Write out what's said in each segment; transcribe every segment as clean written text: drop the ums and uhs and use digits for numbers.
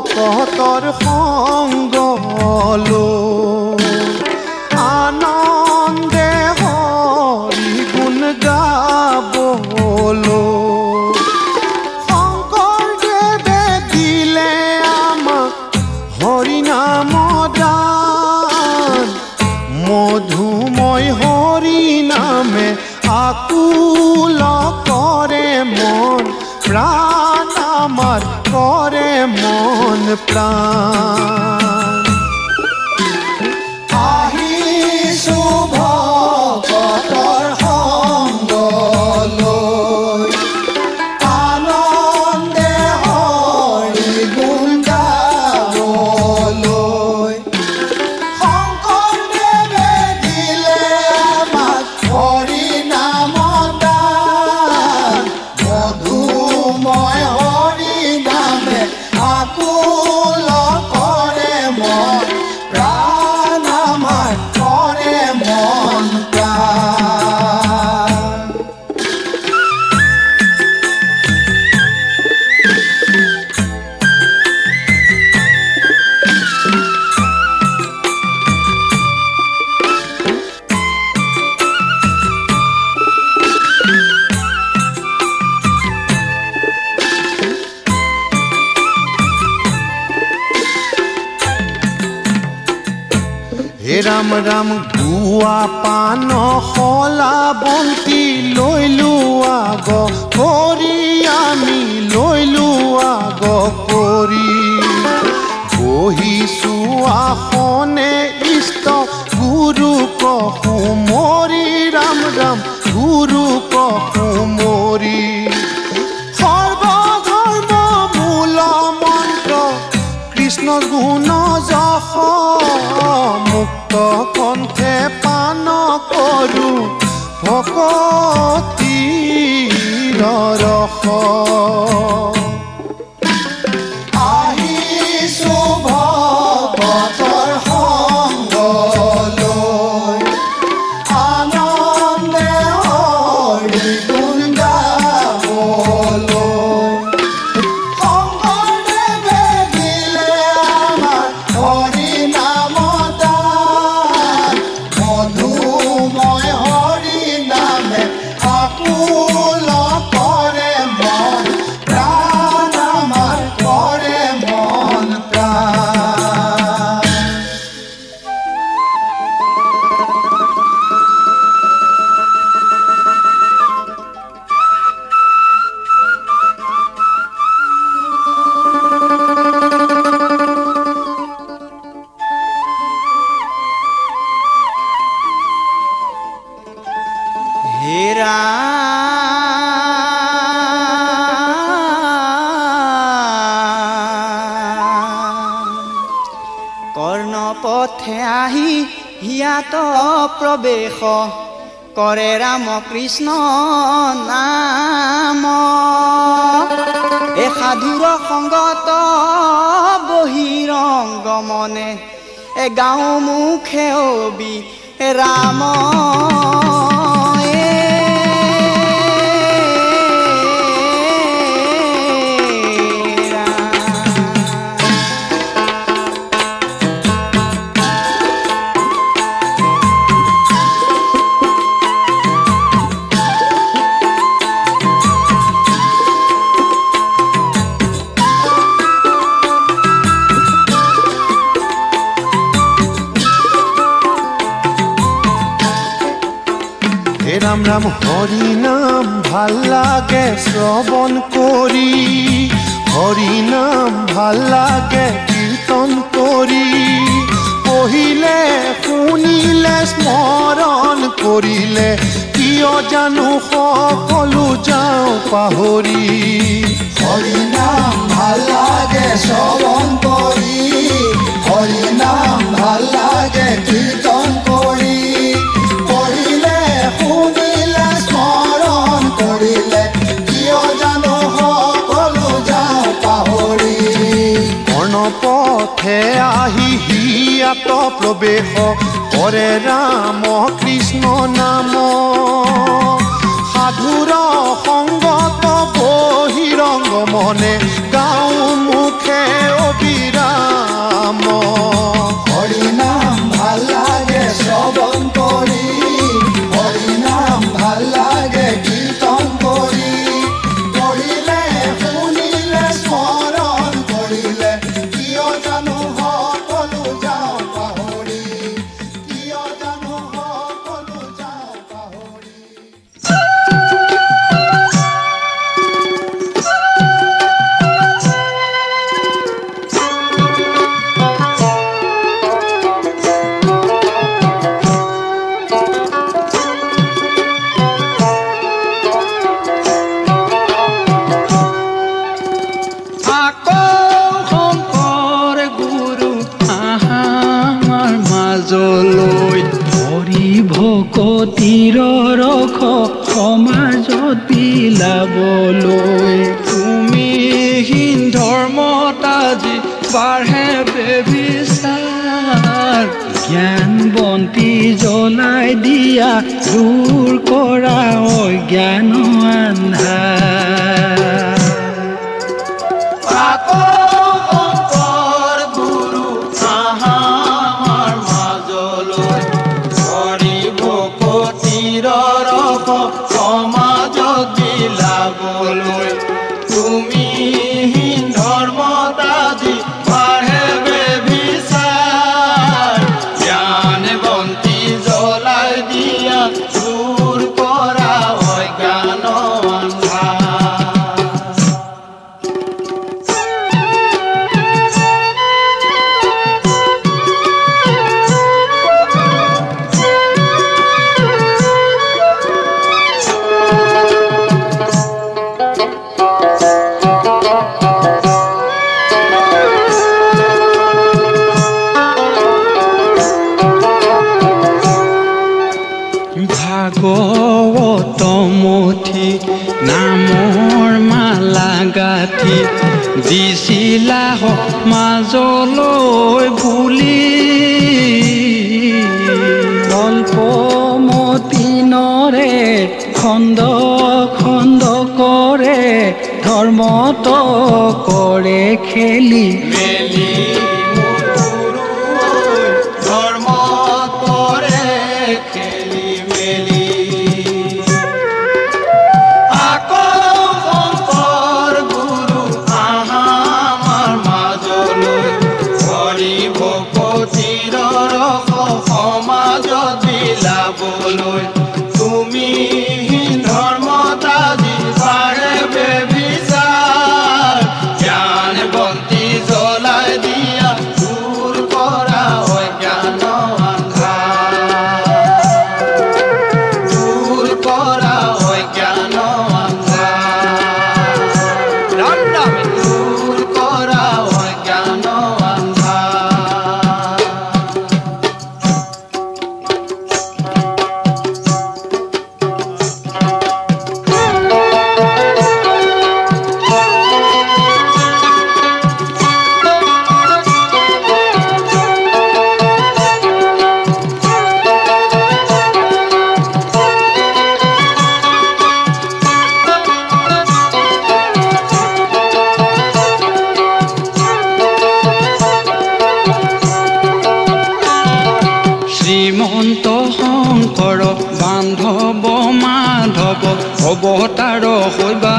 ভকতৰ সংগ লৈ আনন্দে হৰি গুণ গাবলৈ শংকৰদেৱে দিলে আমাক হৰি নাম দান মধুময় হৰি নামে আকুল কৰে মন প্ৰাণ আমাৰ কৰে মন প্ৰাণ আহিছো ভকতৰ সংগ লৈ আনন্দে হৰি গুণ গাবলৈ শংকৰদেৱে দিলে আমাক হৰি নাম দান মধুময় হৰি নামে আকুল কৰে মন প্ৰাণ আমাৰ কৰে মন প্ৰাণ হে ৰাম ৰাম গুৱা পান শলা বন্তি লৈ লোৱা গ কৰি আমি লৈ লোৱা গ কৰি বহিছো আসনে ইষ্ট গুৰু কহুমৰি ৰাম ৰাম গুৰু কহুমৰি সৰ্বধৰ্ম মূল মন্ত্ৰ কৃষ্ণ গুণ যশ মুক্ত কণ্ঠে পান কৰো ভকতিৰ ৰস আহিছো ভকতৰ সংগ লৈ আনন্দে হৰি গুণ গাবলৈ শংকৰদেৱে দিলে আমাক হৰি নাম দান মধুময় হৰি নামে আকুল কৰে মন প্ৰাণ আমাৰ কৰে মন প্ৰাণ হে ৰাম কৰ্ণপথে আহি হিয়াত প্ৰৱেশ কৰে ৰাম কৃষ্ণ নাম এ সাধুৰ সংগত বহিৰংগ মনে এ গাঁও মুখে অবি ৰাম ৰাম ৰাম হৰি নাম ভাল লাগে শ্ৰৱণ কৰি হৰি নাম ভাল লাগে কীৰ্তন কৰি পঢ়িলে শুনিলে স্মৰণ কৰিলে কিয় জানো সকলো যাওঁ পাহৰি হৰি নাম ভাল লাগে শ্ৰৱণ কৰি হৰি নাম ভাল লাগে কীৰ্তন কৰি পঢ়িলে শুনিলে স্মৰণ কৰিলে কিয় জানো সকলো যাওঁ পাহৰি কৰ্ণপথে আহি হিয়াত প্ৰৱেশ কৰে ৰাম কৃষ্ণ নাম সাধুৰ সংগত বহিৰংগ মনে গাঁও মুখে অবি বিলাবলৈ তুমি হীন ধৰ্মত আজি বাঢ়ে বেবিচাৰ জ্ঞান বন্তি জ্বলাই দিয়া দূৰ কৰা অজ্ঞান আন্ধাৰ তুমি ধৰ্মত আজি বাঢ়ে বেবিচাৰ জ্ঞান বন্তি জ্বলাই দিয়া দূৰ কৰা অজ্ঞান ভাগৱতমুঠি নামৰ মালা গাঁঠি দিছিলা মাজলৈ বুলি কল্পমতিনৰে খণ্ড খণ্ড কৰে ধৰ্মত কৰে খেলি মেলি তুমি ধৰ্মত আজি বাঢ়ে বেবিচাৰ জ্ঞান বন্তি জ্বলাই দিয়া দূৰ কৰা অজ্ঞান আন্ধাৰ দূৰ কৰা অজ্ঞান আন্ধাৰ দূৰ কৰা অজ্ঞান শ্ৰীমন্ত শংকৰ বান্ধৱ মাধৱ অৱতাৰ হৈবা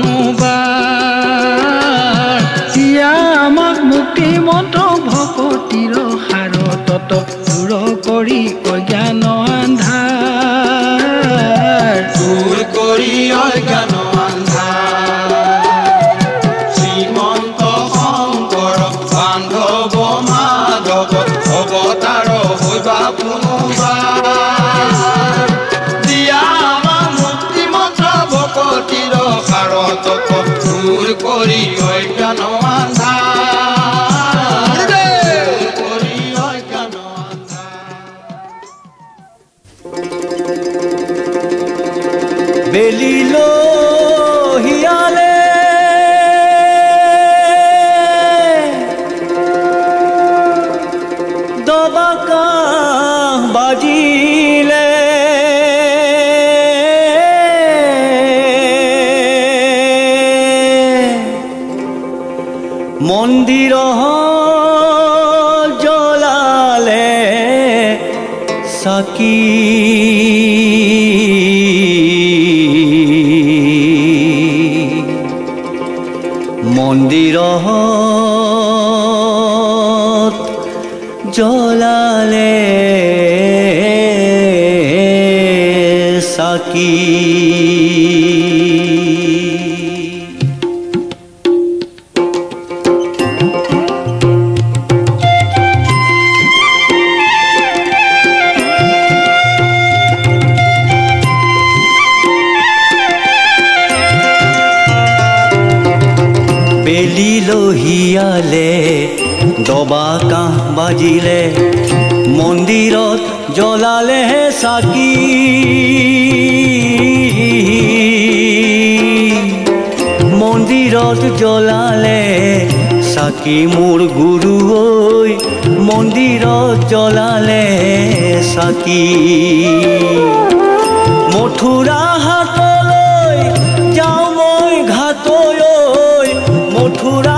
পুনবাৰ দিয়া আমাক মুক্তিমন্ত ভকতিৰ সাৰতত দূৰ কৰি অজ্ঞান আন্ধাৰ দূৰ কৰি অজ্ঞান আন্ধাৰ শ্ৰীমন্ত শংকৰ বান্ধৱ মাধৱ অৱতাৰ হৈবা পুনবাৰ দিয়া আমাক মুক্তিমন্ত্ৰ ভকতিৰ সাৰতত দূৰ কৰি অজ্ঞান আন্ধাৰ দূৰ কৰি অজ্ঞান আন্ধাৰ বেলিলো হিয়ালে দবাকা বাজিলে মন্দিৰ জ্বলালে চাকি মন্দিৰত জ্বলালে চাকি হিয়ালে দবা কাঁহ বাজিলে মন্দিৰত জ্বলালে চাকি মন্দিৰত জ্বলালে চাকি মোৰ গুৰু ঐ মন্দিৰত জ্বলালে চাকি মথুৰা হাতলৈ যাওঁ মই ঘাটলৈ মথুৰা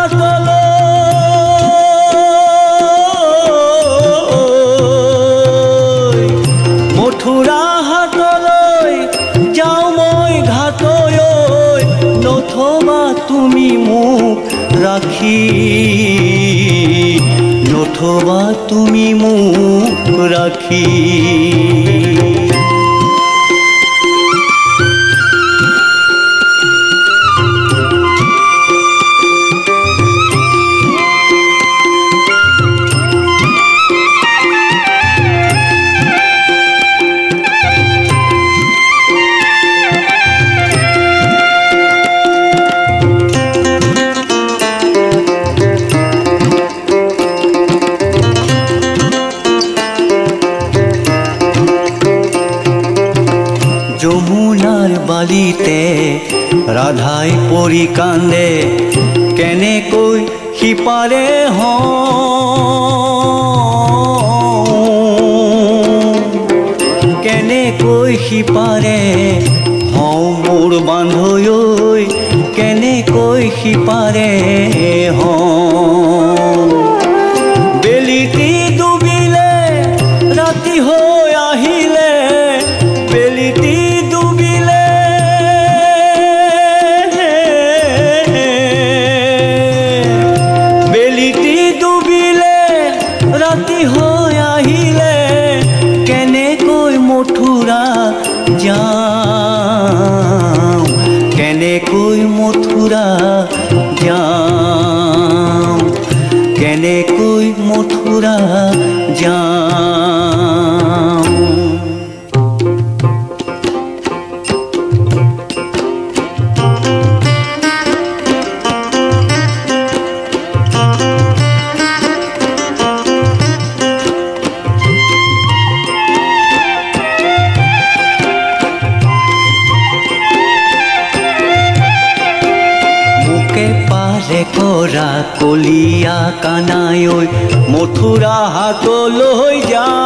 মথুৰা হাতলৈ যাওঁ মই ঘাটলৈ নথবা তুমি মোক ৰাখি নথবা তুমি মোক ৰাখি যমুনাৰ বালিতে ৰাধাই পৰি কান্দে কেনেকৈ সিপাৰে কেনেকৈ সিপাৰে হওঁ মোৰ বান্ধৈ কেনেকৈ সিপাৰে বেলিটি ডুবিলে ৰাতি হৈ আহিলে বেলিটি ডুবিলে বেলিটি ডুবিলে ৰাতি হৈ আহিলে কেনেকৈ মথুৰা যাওঁ কেনেকৈ মথুৰা যাওঁ কেনেকৈ মথুৰা যাওঁ কৰা কলিয়া কানাই ঐ মথুৰা হাতলৈ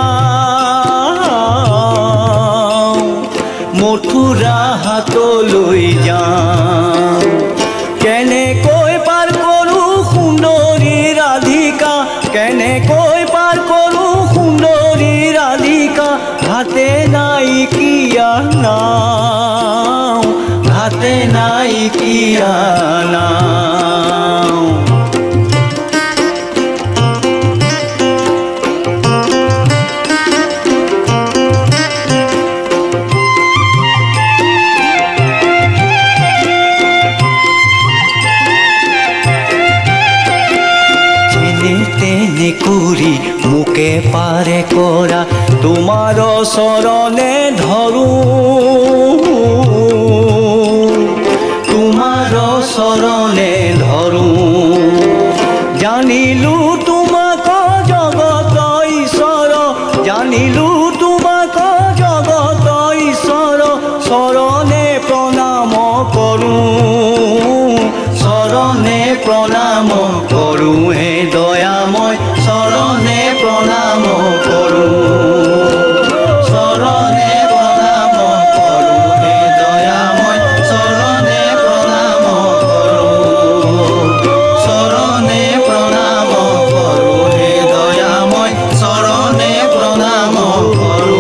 যাওঁ মথুৰা হাতলৈ যাওঁ কেনেকৈ পাৰ কৰোঁ সুন্দৰী ৰাধিকা কেনেকৈ পাৰ কৰোঁ সুন্দৰী ৰাধিকা ঘাটে নাইকিয়া নাও ঘাটে নাইকিয়া নাও কৰি মোকে পাৰে কৰা তোমাৰ চৰণে ধৰো তোমাৰ চৰণে ধৰো জানিলো তোমাক জগত ঈশ্বৰ জানিলো তোমাক জগত ঈশ্বৰ চৰণে প্ৰণাম কৰোঁ চৰণে প্ৰণাম কৰোঁ হে দয়াময় চৰণে প্ৰণাম কৰোঁ চৰণে প্ৰণাম কৰোঁ হে দয়াময় চৰণে প্ৰণাম কৰোঁ চৰণে প্ৰণাম কৰোঁ হে দয়াময় চৰণে প্ৰণাম কৰোঁ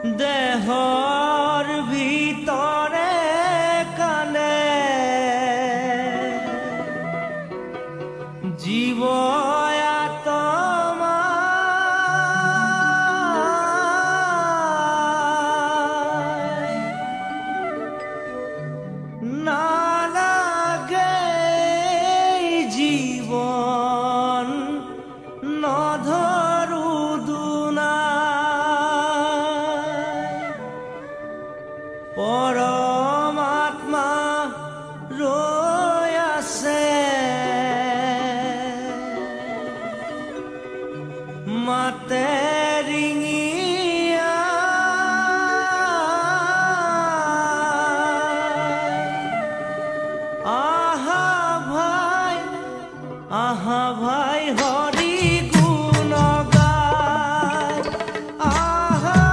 দেহৰ ভিতৰে কানে জীৱ আত্মা নালাগে জীৱন নধৰো পৰমাত্মা ৰৈ আছে মাতে ৰিঙিয়া আহা ভাই হৰি গুণ গায় আহা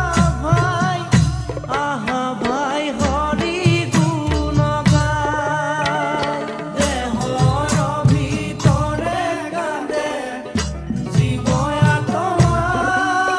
ভাই হৰি গুণ গায় দেহৰ ভিতৰে কান্দে জীৱ আত্মা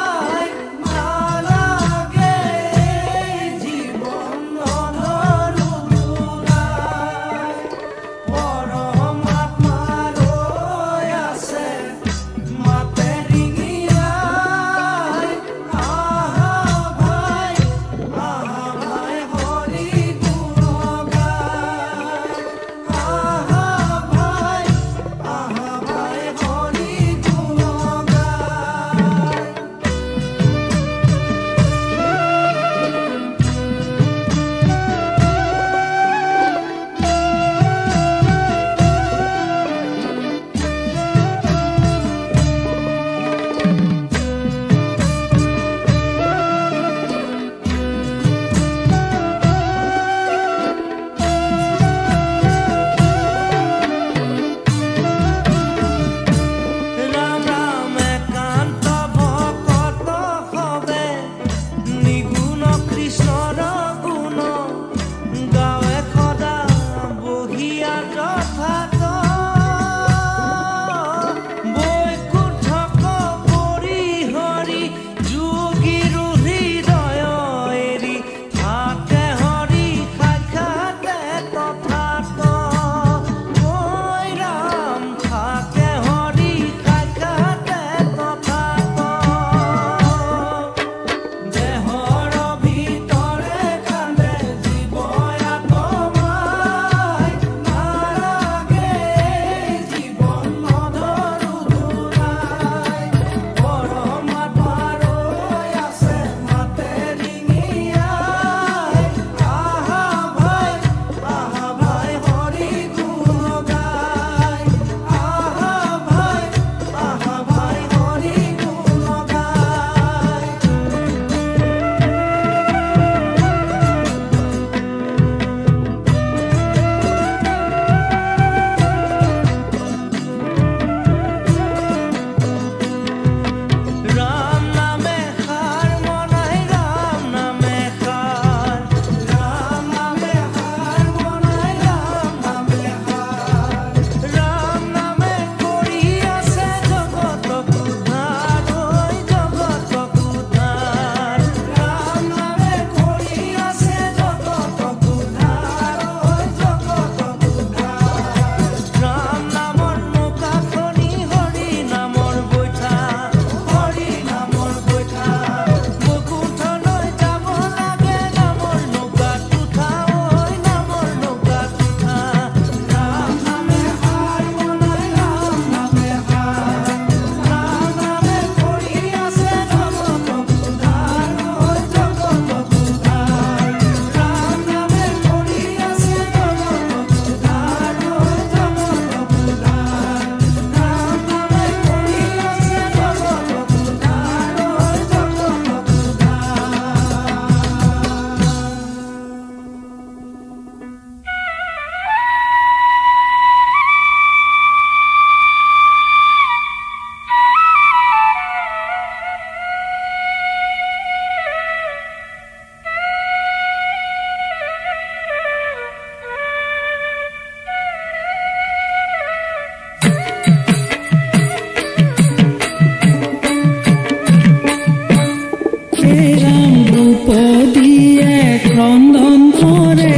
ক্ৰন্দন কৰে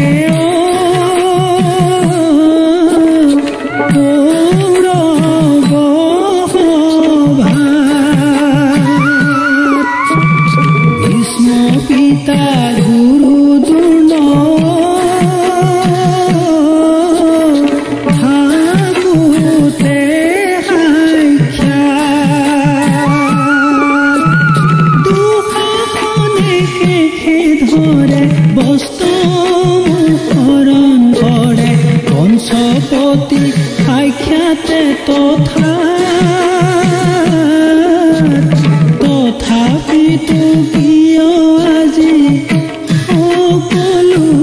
পিতা গুৰু দুৰ্ণ থাকোতে দুখানে ধৰে বস্ত্ৰ শৰণ কৰে পঞ্চপতি সাক্ষাতে তথাপিতো কিয় আজি সকলো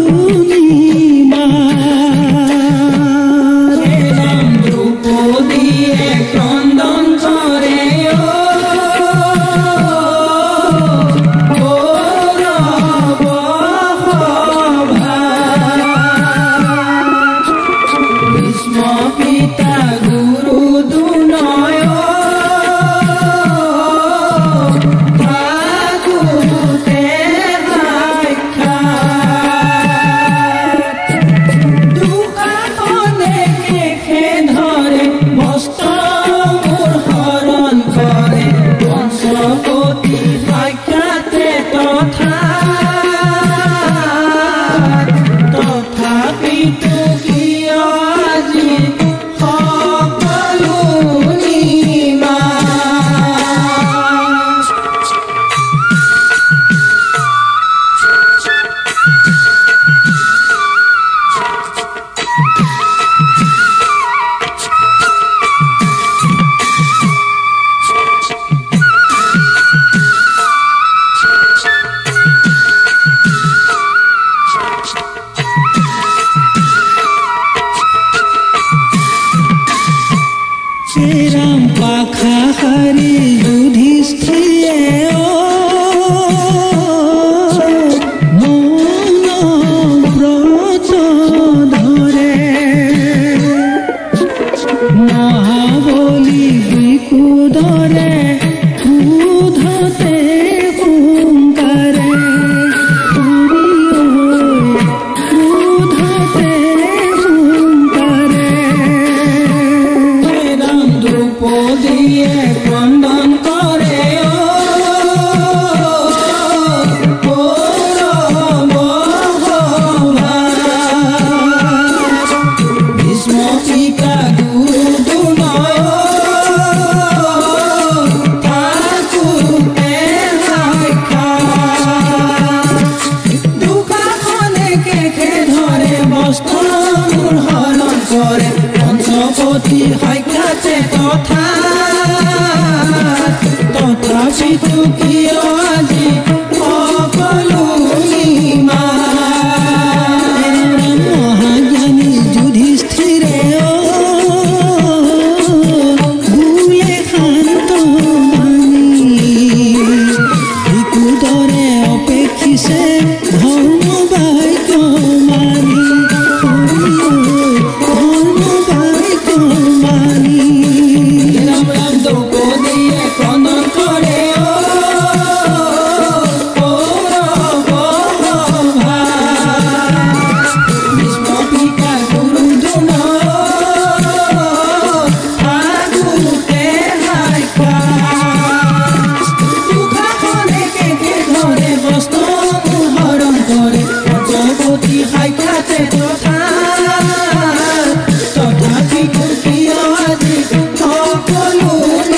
নিমাৰ দ্ৰৌপদীয়ে ক্ৰন্দন কৰে পিতা গুৰু দুৰ্ণয় ৰাম পাখা হাৰি যুধিষ্ঠিৰে মৌন ব্ৰত ধৰে মহাবলী বিকুদৰে ক্ৰোধতে হুংকাৰে ক্ৰোধতে হুংকাৰে দ্ৰৌপদীয়ে ক্ৰন্দন কৰে ভীষ্ম পিতা গুৰু দুৰ্ণয় থাকোতে দুখানে কেখে ধৰে বস্ত্ৰ হৰণ কৰে পঞ্চপতি সাক্ষাতে তথাপিতো কিয় আজি সকলো মহাজ্ঞানী যুধিষ্ঠিৰে ভুলে শান্ত মানি বিকুদৰে অপেক্ষিছে ধৰ্ম বাক্য মানি দ্ৰৌপদীয়ে ক্ৰন্দন কৰে ভীষ্ম পিতা গুৰু দুৰ্ণয় দুখানে কেকে ধৰে বস্ত্ৰ হৰণ কৰে পঞ্চপতি সাক্ষাতে তথাপিতো কিয় আজি সকলো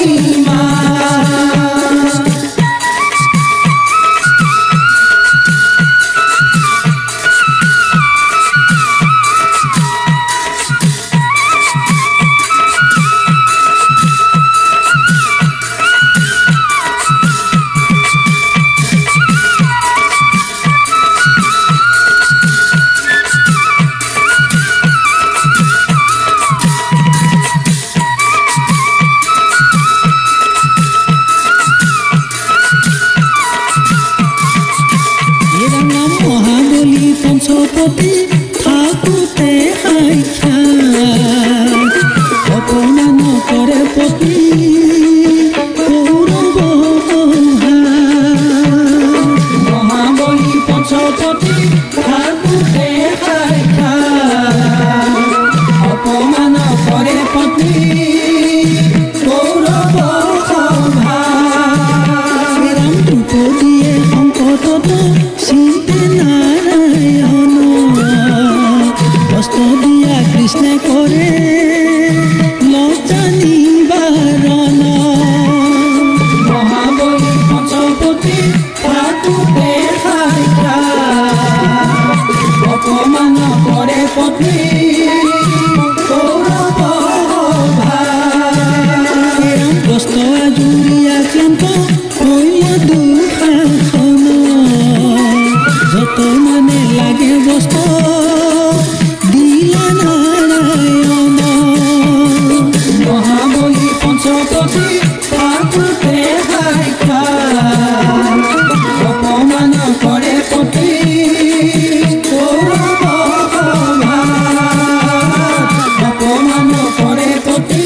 পঞ্চপতি থাকোতে অপমান কৰে পতি মহাবলী পঞ্চপতি বিপদীয়ে সংকটতো চিন্তে নাৰায়ণ কষ্ট দিয়া কৃষ্ণে কৰে লজ্জা নিবাৰণ মহাবলী পঞ্চপতি থাকোঁতে অপমান কৰে পত্নী কষ্ট আজুৰিয়া ক্লান্ত হৈল দুঃশাসন যত মানে লাগে বস্ত দিলা নাৰায়ণ মহাবলী পঞ্চপতি থাকোঁতে অপমান কৰে পতি অপমান কৰে পতি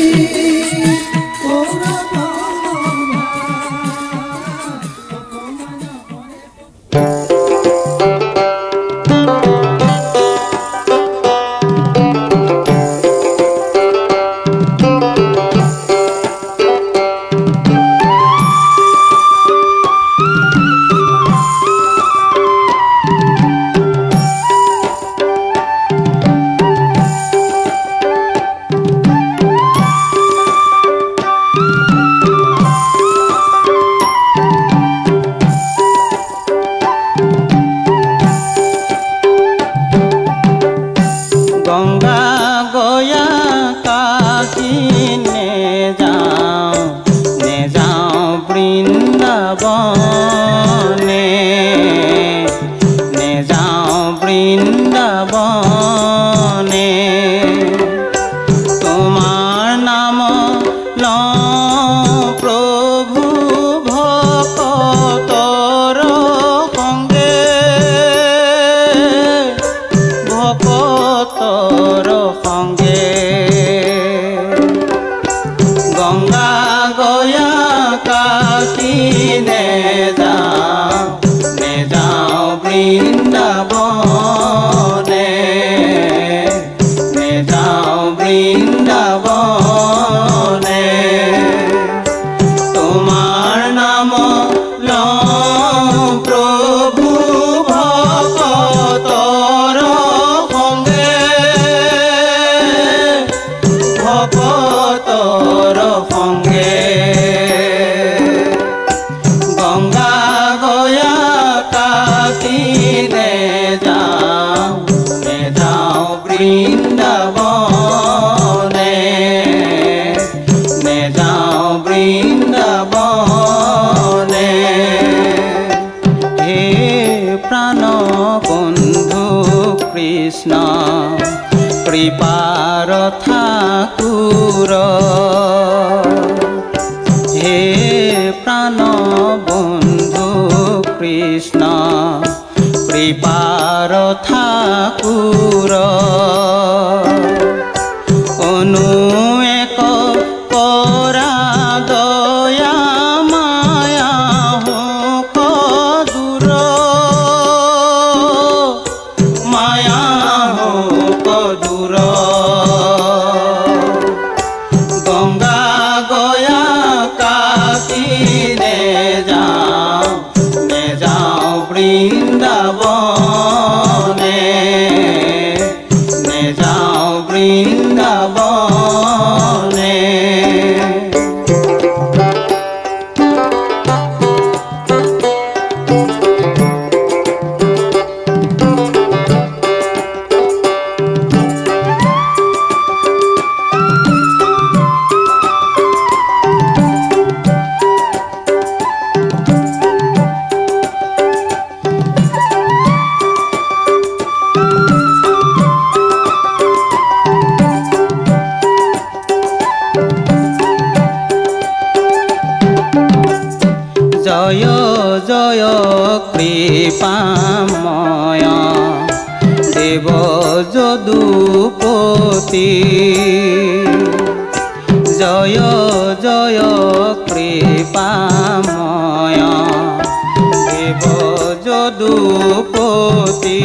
কৃপাৰ ঠাকুৰ হে প্ৰাণ বন্ধু কৃষ্ণ কৃপাৰ ঠাকুৰ অনু এক কৰা দয়া মায়া হোক দূৰ মায়া হোক দূৰ গংগা গয়া কাশী নেযাওঁ বৃন্দাবনে নেযাওঁ বৃন্দাবনে জয় জয় কৃপাময় দেব যদুপতি জয় জয় কৃপাময় দেব যদুপতি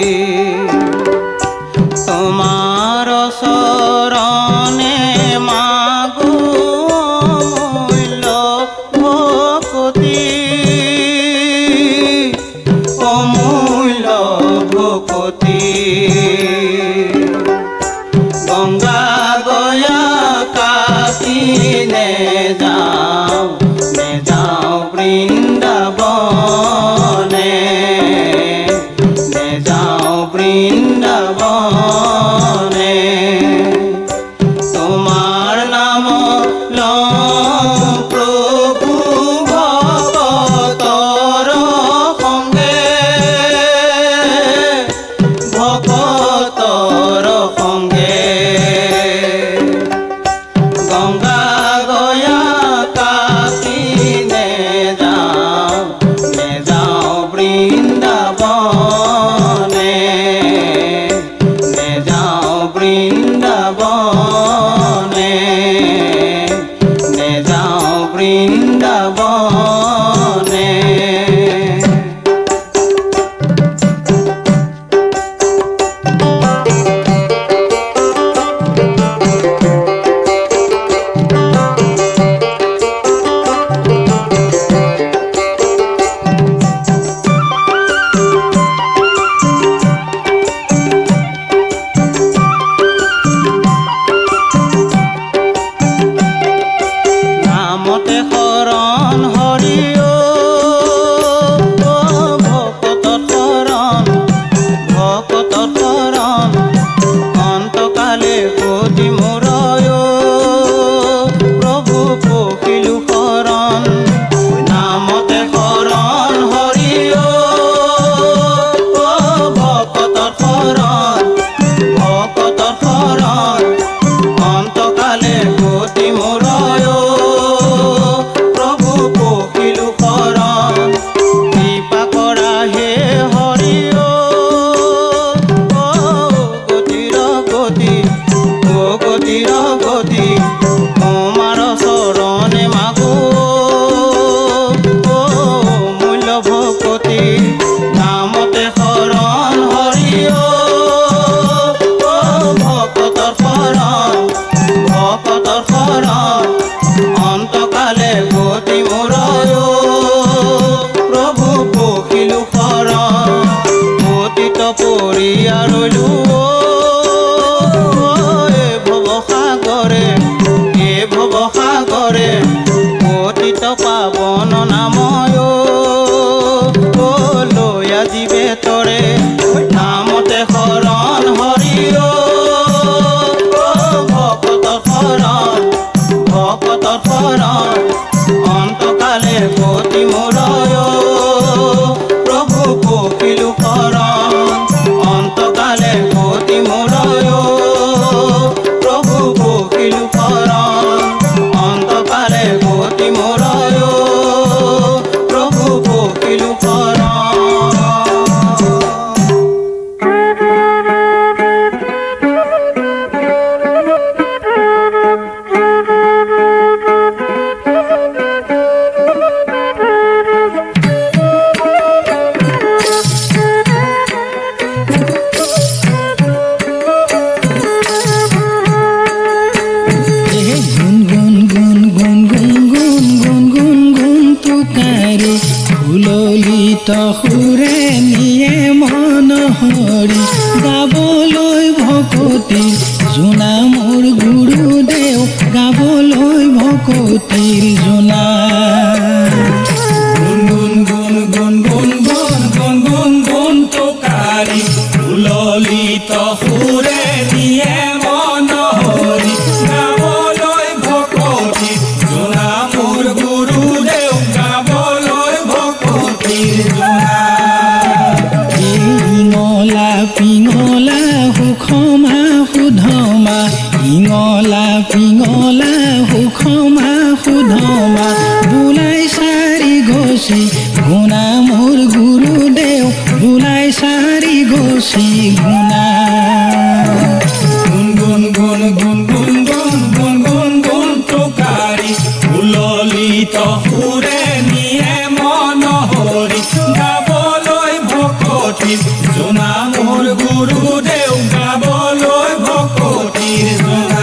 তোমার শরণে মাগো অমূল্য ভকতি কৰ সুৰে নিয়ে মন হৰি গাবলৈ ভকতি জোনা মোৰ গুৰুদেউ গাবলৈ ভকতিৰ জোনা গুণ গুণ গুণ গুণ গুণ গুণ গুণ গুণ গুণ টুকাৰি ললিত সুৰে নিয়ে মন হৰি গাবলৈ ভকতি জোনা মোৰ গুৰুদেউ গাবলৈ ভকতিৰ পিঙলা সুখমা সুধমা ইঙলা পিঙলা সুখমা সুধমা বোলাই চাৰি গছি গুণা মোৰ গুৰুদেউ বোলাই চাৰি গছি গুণা গুণ গুণ গুণ গুণ গুণ গুণ গুণ গুণ গুণ টুকাৰি ললিত সুৰে নিয়ে মন হৰি গাবলৈ ভকতি জোনা মোৰ গুৰুদেউ গাবলৈ ভকতিৰ জোনা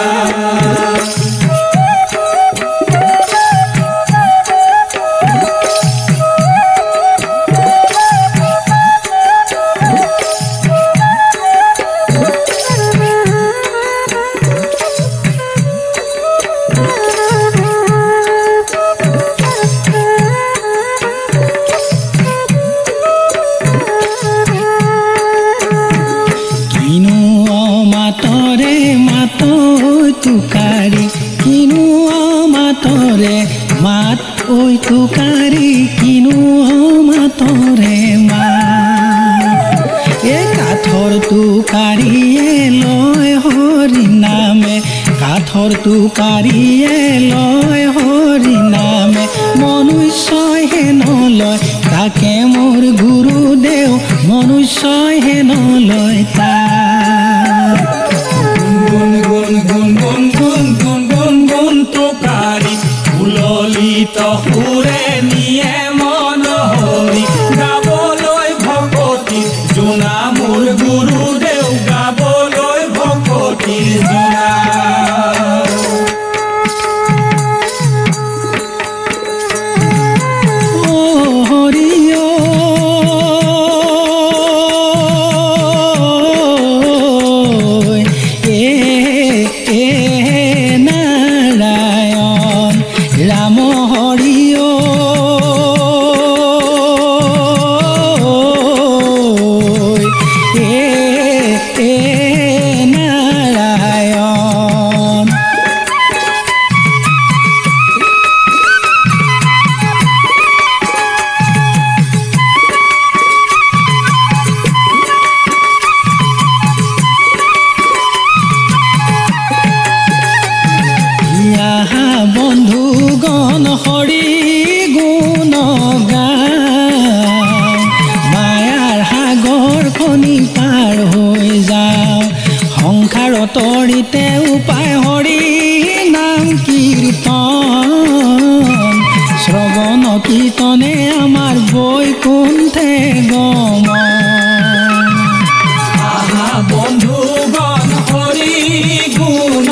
তুকাৰি কিনো মাতৰে মাত ঐ তুকাৰি কিনো মাতৰে মাত এ কাঠৰ তুকাৰিয়ে লয় হৰি নামে কাঠৰ তুকাৰিয়ে লয় হৰি নামে মনুষ্যই হে নলয় তাকে মোৰ গুৰুদেউ মনুষ্যই হে নলয় তাক গুণ গুণ গুণ গুণ গুণ গুণ গুণ গুণ টুকাৰি ললিত সুৰে নিয়ে মন হৰি গাবলৈ ভকতি জোনা মোৰ গুৰুদেউ গাবলৈ ভকতিৰ জোনা বন্ধুগণ হৰি গুণ গাওঁ মায়াৰ সাগৰ খনি পাৰ হৈ যাওঁ সংসাৰ তৰিতে উপায় হৰি নাম কীৰ্তন শ্ৰৱণ কীৰ্তনে আমাৰ বৈকুণ্ঠে গমন আহা বন্ধুগণ হৰি গুণ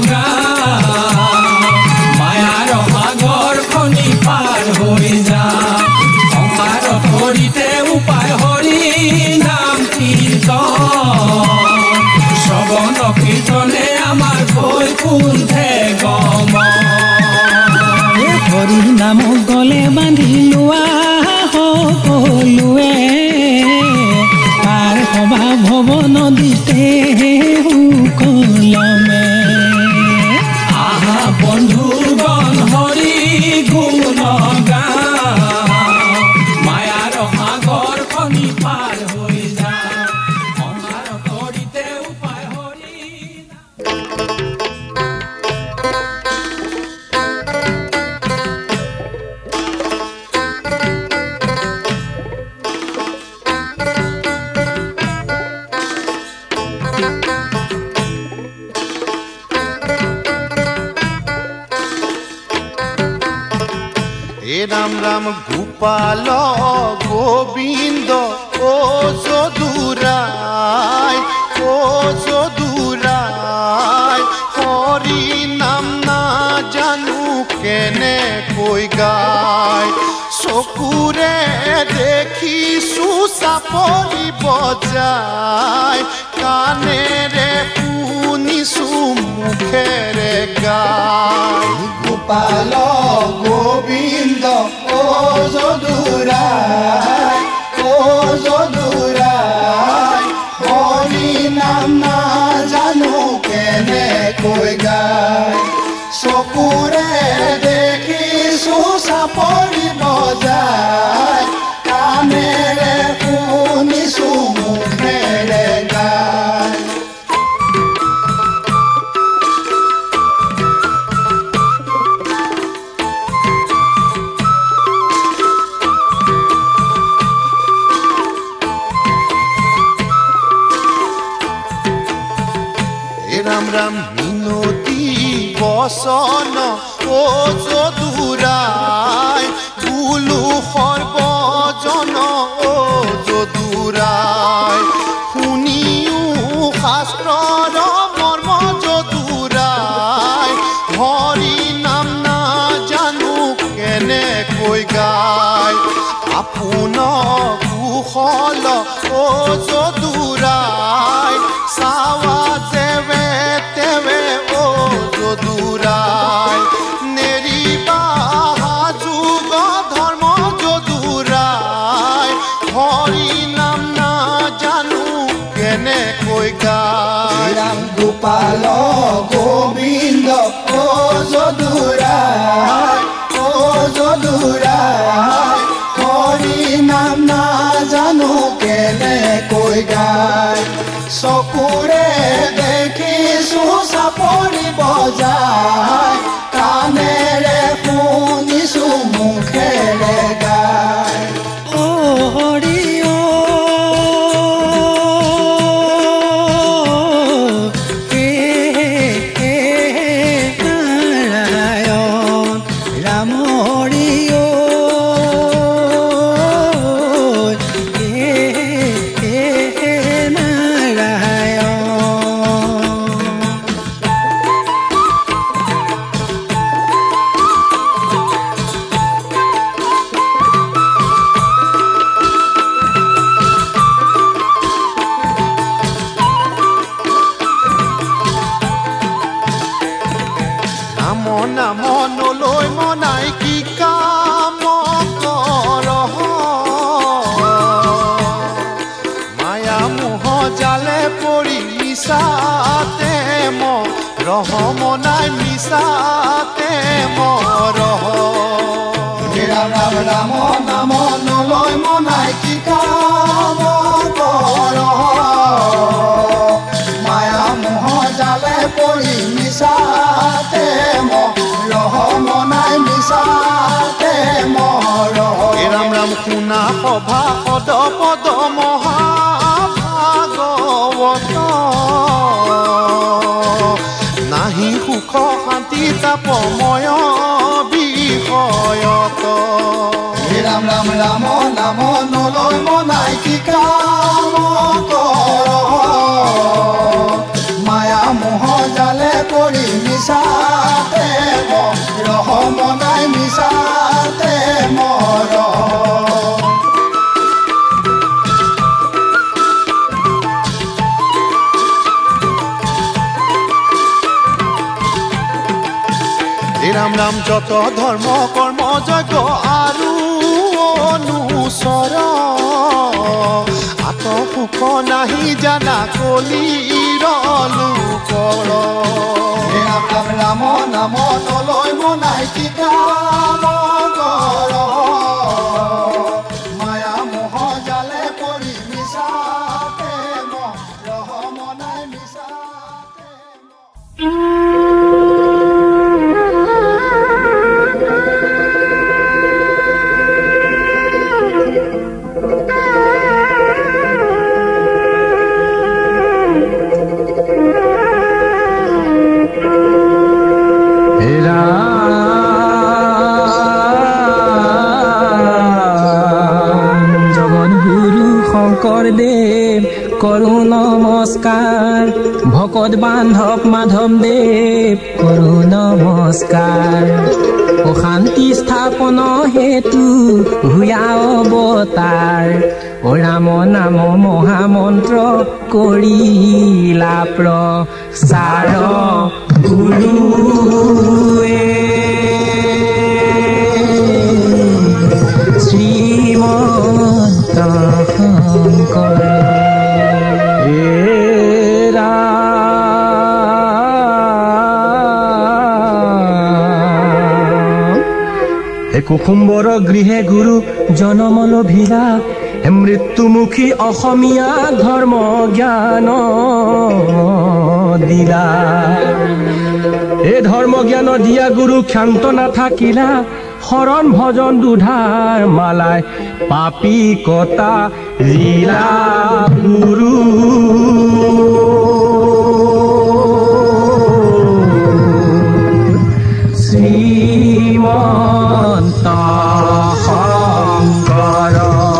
পাৰ হৈ যা সংসাৰ তৰিতে উপায় হৰি নাম কীৰ্তন শ্ৰৱণ কীৰ্তনে আমাৰ বৈকুণ্ঠে গমন হৰি নাম গলে বান্ধি লোৱা সকলোৱে পাৰ সভা ভৱ নদীতে সুকলমে আহা বন্ধুগণ হৰি গুণ গাওঁ মায়াৰ সাগৰ খনি পাৰ হৈ যা সংসাৰ তৰিতে উপায় হৰি রাম গোপাল গোবিন্দ ও যদুরাই হরি নাম না জানো কেনে কৈ গায় চকুৰে দেখিছো চাপৰি বজায় কাণেৰে শুনিছো মুখেৰে গায় গোপাল গোবিন্দ ও যদুরাই হরি নাম না জানো কেনে কৈ গায় চকুৰে দেখিছো চাপৰি বজায় কাণেৰে শুনিছো মুখেৰে গায় রাম রাম মিনতি বচন ও যদুরাই বুলু সৰ্বজন ও যদুরাই শুনিও শাস্ত্ৰৰ মৰ্ম যদুরাই হৰি নাম না জানো কেনে কৈ গায় আপোন কুশল ও যদুরাই চাৱা যেবে তেবে ও যদুরাই নেৰিবা যুগ ধৰ্ম যদুরাই হৰি নাম না জানো কেনে কৈ গায় রাম গোপাল গোবিন্দ ও যদুরাই হরি নাম না জানো কেনে কৈ গায় চকুৰে দেখিছো চাপৰি বজায় কাণেৰে শুনিছো মুখেৰে গায় ও হৰি ও নাৰায়ণ ৰাম হৰি ও নাম নলৈ মনাই কি কাম কৰহ মায়া মোহ জালে পৰি মিছাতে ৰহ মনাই মিছাতে ৰহ ৰাম ৰাম ৰাম নাম নলৈ মনাই কি কাম কৰহ মায়া মোহ জালে পৰি মিছাতে ৰহ মনাই মিছাতে ৰহ ৰাম ৰাম শুনা সভা পদ পদ মহাভাগৱত নাহি সুখ শান্তি তাপময় বিষয়ত ৰাম ৰাম ৰাম নাম নলৈ মনাই কি কাম কৰহ মায়া মোহ জালে পৰি মিছাতে ৰহ মনাই মিছাতে ৰহ ৰাম ৰাম যত ধৰ্ম কৰ্ম যজ্ঞ আৰু অনুচৰ আত সুখ নাহি জানা কলিৰ লোকৰ ৰাম ৰাম ৰাম নাম নলৈ মনাই কি কাম কৰহ মায়া মোহ জালে পৰি মিছাতে ৰহ মনাই মিছাতে শংকৰদেৱ কৰো নমস্কাৰ ভকত বান্ধৱ মাধৱদেৱ কৰো নমস্কাৰ অশান্তি স্থাপন হেতু ভূয়া অৱতাৰ ও ৰাম নাম মহামন্ত্ৰ কৰিলা প্ৰচাৰ গুৰুৱে শ্ৰীমন্ত শংকৰ কুসুম্বৰ গৃহে গুৰু জনমল ভিৰা মৃত্যুমুখী অসমীয়া ধৰ্ম জ্ঞান দিলা এই ধৰ্ম জ্ঞান দিয়া গুৰু ক্ষান্ত নাথাকিলা শৰণ ভজন দুধাৰ মালাই পাপী কটা লীলা গুৰু শ্ৰীমন্ত শংকৰ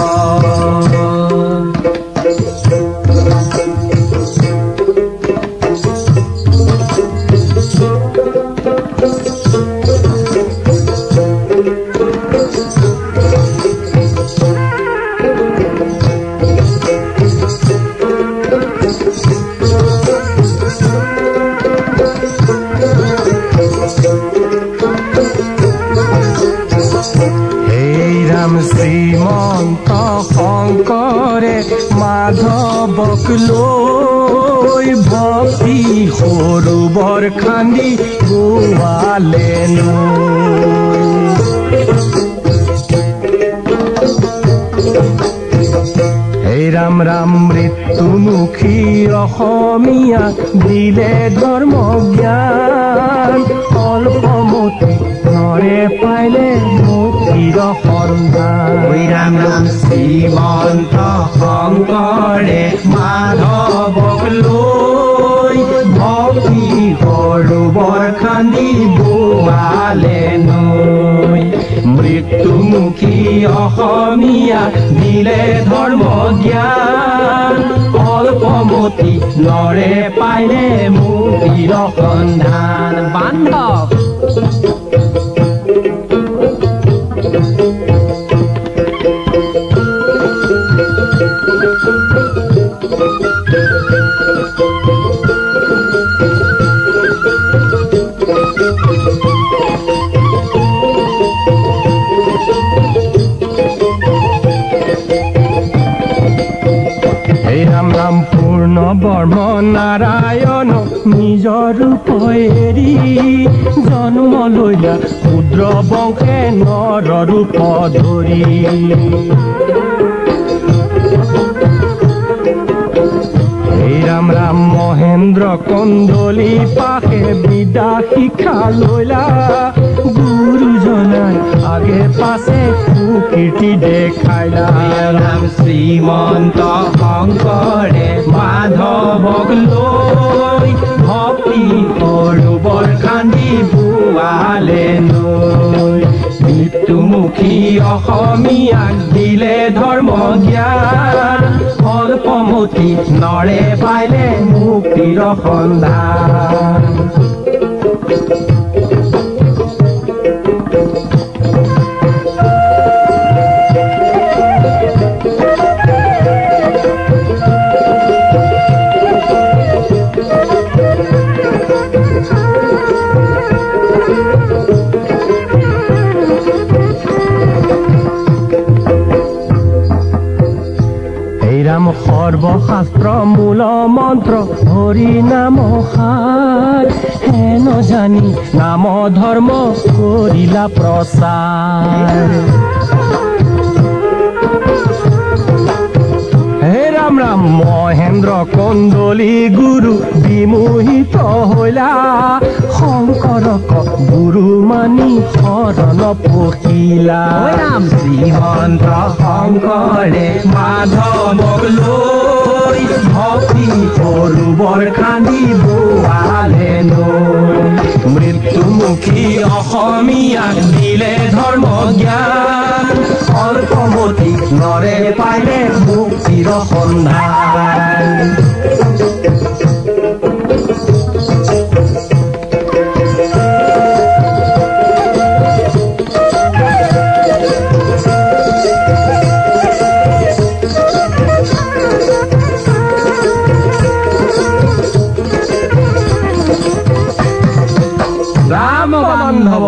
শ্ৰীমন্ত শংকৰে মাধৱক লৈ ভক্তি সৰোবৰ খান্দি গোৱালেনো হে ৰাম ৰাম মৃত্যুমুখী অসমীয়া দিলে ধৰ্ম জ্ঞান অল্পমতি নৰে পাইলে মুক্তিৰ সন্ধান ৰাম ৰাম শ্ৰীমন্ত শংকৰে মাধৱক লৈ ভক্তি সৰোবৰ খান্দি বোৱালে নৈ মৃত্যুমুখী অসমীয়া দিলে ধৰ্ম জ্ঞান অল্পমতি নৰে পাইলে মুক্তিৰ সন্ধান বান্ধৱ বৰ্ম নাৰায়ণ নিজৰ ৰূপ এৰি জন্ম লৈলা ক্ষুদ্ৰ বংশে নৰ ৰূপ ধৰি ৰাম ৰাম মহেন্দ্ৰ কন্দলি পাশে বিদ্যা শিক্ষা লৈলা গুৰুজনাই আগে পাছে সুকীৰ্তি দেখাইলা ৰাম শ্ৰীমন্ত শংকৰে মাধৱক লৈ ভক্তি সৰোবৰ খান্দি বোৱালে নৈ মৃত্যুমুখী অসমীয়াক দিলে ধৰ্ম জ্ঞান অল্পমতি নৰে পাইলে মুক্তিৰ সন্ধান সৰ্বশাস্ত্ৰ মূল মন্ত্ৰ হৰি নাম সাৰ হেন জানি নাম ধৰ্ম কৰিলা প্ৰচাৰ হে ৰাম ৰাম মহেন্দ্ৰ কন্দলি গুৰু বিমোহিত হৈলা শংকৰক গুৰু মানি শৰণ পখিলা ৰাম শ্ৰীমন্ত শংকৰে মাধৱক লৈ ভক্তি সৰোবৰ খান্দি বোৱালে নৈ মৃত্যুমুখী অসমীয়াক দিলে ধৰ্ম জ্ঞান অল্পমতি নৰে পাইলে মুক্তি মুক্তিৰ সন্ধান ৰাম বান্ধৱ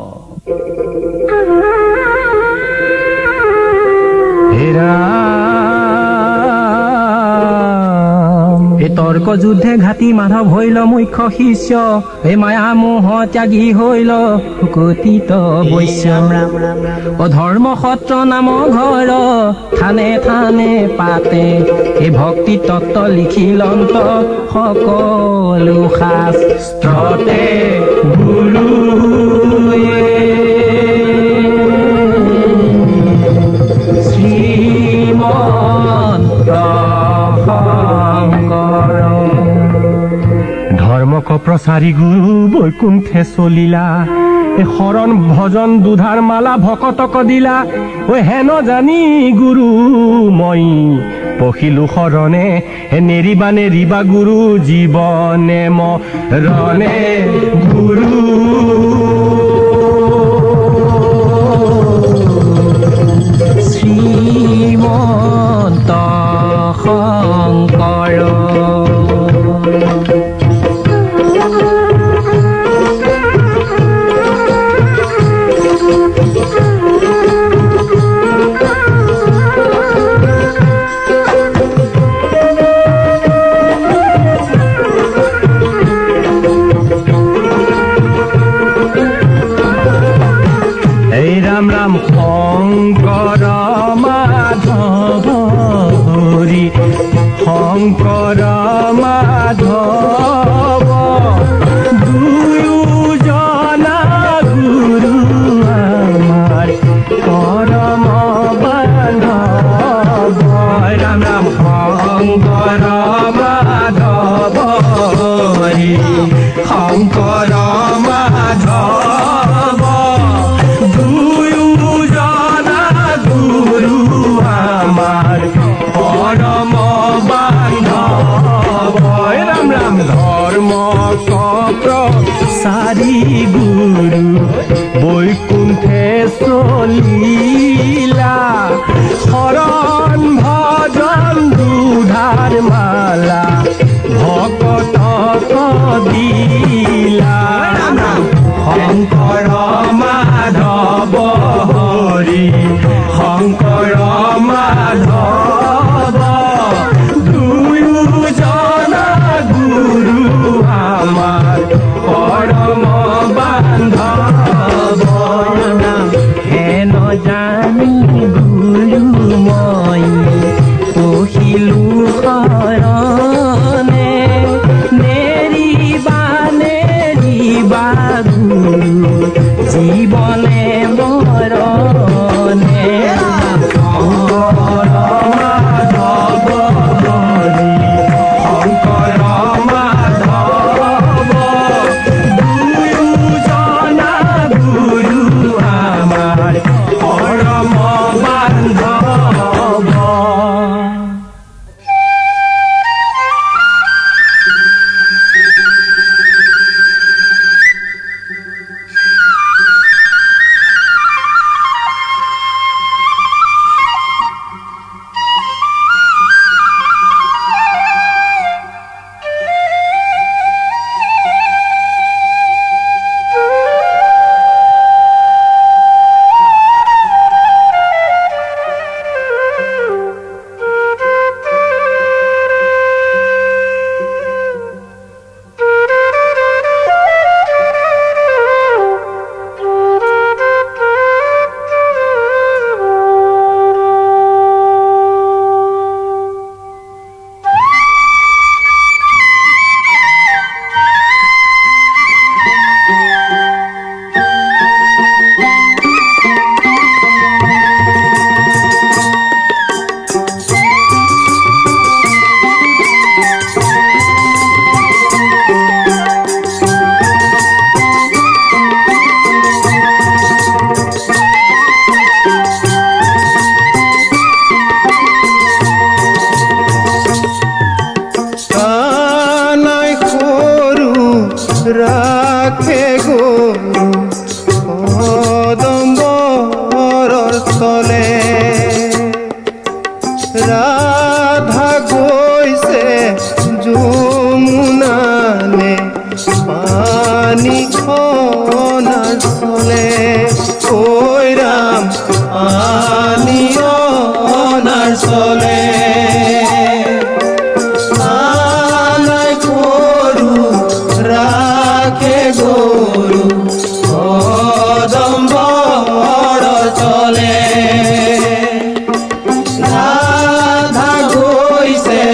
এই তৰ্ক যুদ্ধে ঘাটি মাধৱ হৈল মুখ্য শিষ্য এই মায়া মোহ ত্যাগী হৈল শুকতিত বৈশ্য ধৰ্ম সত্ৰ নাম ঘৰ থানে থানে পাতে এই ভক্তি তত্ত্ব লিখিলন্ত সকলো শাস্ত্ৰতে গুৰুয়ে ধৰ্মক প্ৰচাৰী গুৰু বৈকুণ্ঠে চলিলা এ শৰণ ভজন দুধাৰ মালা ভকতক দিলা ঐ হেন জানি গুৰু মই পখিলো শৰণে নেৰিবা নেৰিবা গুৰু জীৱনে মৰণে গুৰু শ্ৰীমন্ত শংকৰ ৰাম ৰাম শংকৰ মাধৱ হৰি শংকৰ মাধৱ দুয়োজনা গুৰু আমাৰ পৰম বান্ধৱ ৰাম ৰাম শংকৰ মাধৱ হৰি শংকৰ মাধৱ পৰম বান্ধৱ ৰাম ৰাম ধৰ্ম প্ৰচাৰী গুৰু বৈকুণ্ঠে চলিলা শৰণ ভজন দুধাৰ মালা ভকতক দিলা শংকৰ মাধৱ হৰি শংকৰ মাধৱ দুয়োজনা গুৰু আমাৰ পৰম বান্ধৱ হেন জানি গুৰু মই পখিলো শৰণে নেৰিবা নেৰিবা গুৰু জীৱনে মৰণে শংকৰ মাধৱ ৰাখে গৰু কদম্বৰ তলে ৰাধা গৈছে যমুনালে পানী খনাৰ চলে ঐ ৰাম পানী অনাৰ চলে আলাই গৰু ৰাখে গৰু কদম্বৰ তলে ৰাধা গৈছে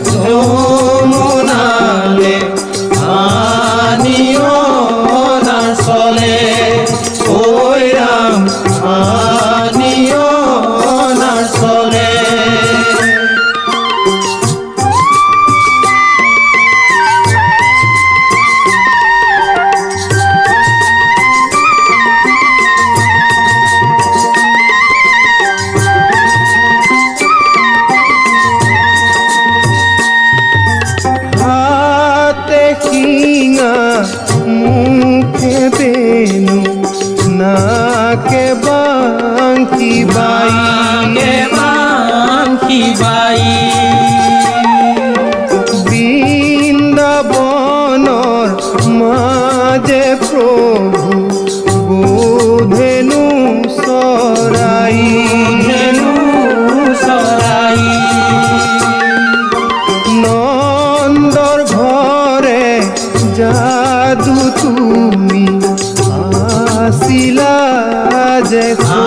যমুনালে পানী অনাৰ চলে ঐ ৰাম পানী অনাৰ চলে হাতে শিঙা মুখে বেনু নাকে বাংকি বাই বৃন্দাবনৰ মাজে প্ৰভু বোধেনু চৰাই নন্দৰ ঘৰে যাদু তুমি আছিলা যে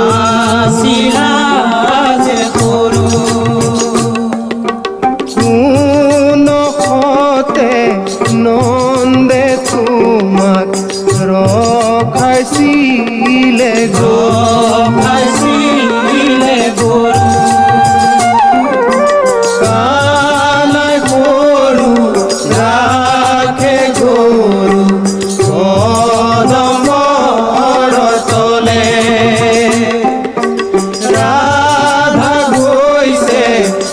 কোনখতে নন্দে তোমাক ৰখাইছিলে কানাই গৰু ৰাখে গৰু কদম্বৰ তলে ৰাধা গৈছে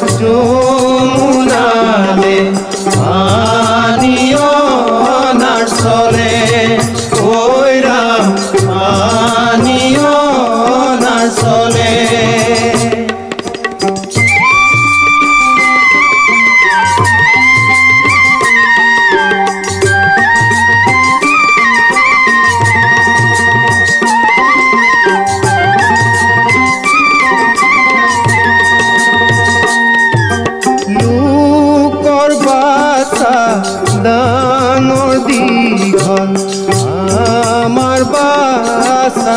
যমুনালে পানী অনাৰ চলে ঐ ৰাম পানী অনাৰ চলে লোকৰ বাছা ডাঙৰ দীঘল আমাৰ বাছা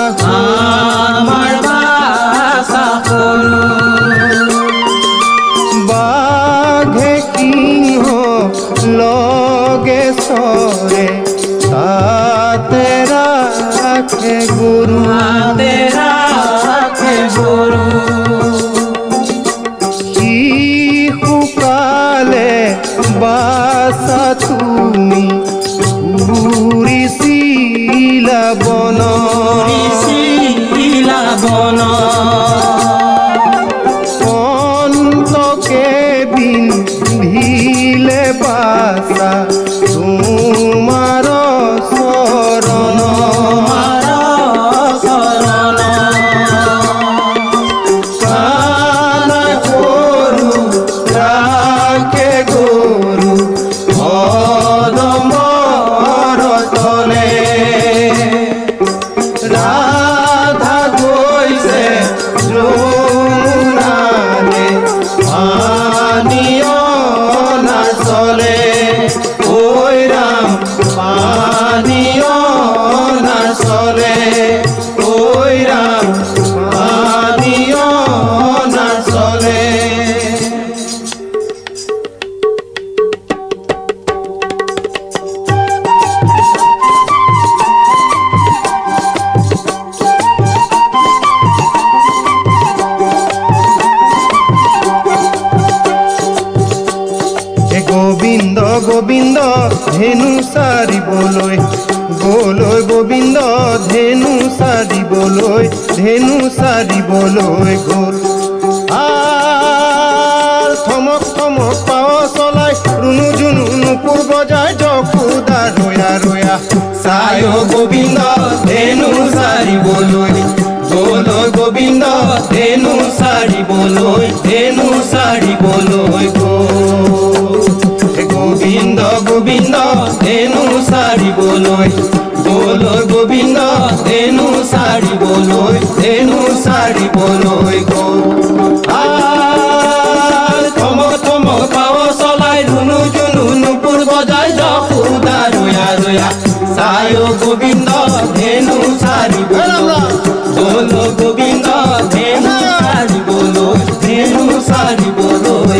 বাঘে সিংহ লগে চৰে তাতে ৰাখে গৰু শিশুকালে বাছা তুমি ঘূৰিছিলা বন অন্তকে বিন্ধিলে বাছা তোমাৰ চৰণ কানাই গৰু ৰাখে গৰু কদম্বৰ তলে ৰাধা গৈছে যমুনালে পানী অনাৰ চলে ঐ ৰাম পানী অনাৰ চলে ঐ ৰাম পানী অনাৰ চলে গোবিন্দ গোবিন্দ ধেনু সাৰিবলৈ গলৈ গোবিন্দ ধেনু সাৰিবলৈ গ'ল থমক থমক পাৱ চলাই ৰুণু জুনু নুপুৰ বজাই জকুদা ৰয়া ৰয়া চাই গোবিন্দ ধেনু সাৰিবলৈ গলৈ গোবিন্দ ধেনু সাৰিবলৈ গোবিন্দ গোবিন্দ ধেনু সাৰিবলৈ গলৈ গোবিন্দ ধেনু সাৰিবলৈ থম থম পাৱ চলাই ধুনু জুনু নুপুৰ বজাই জপুদা ৰয়া ৰয়া চাই গোবিন্দ ধেনু সাৰিবলৈ গলৈ গোবিন্দ ধেনু সাৰিবলৈ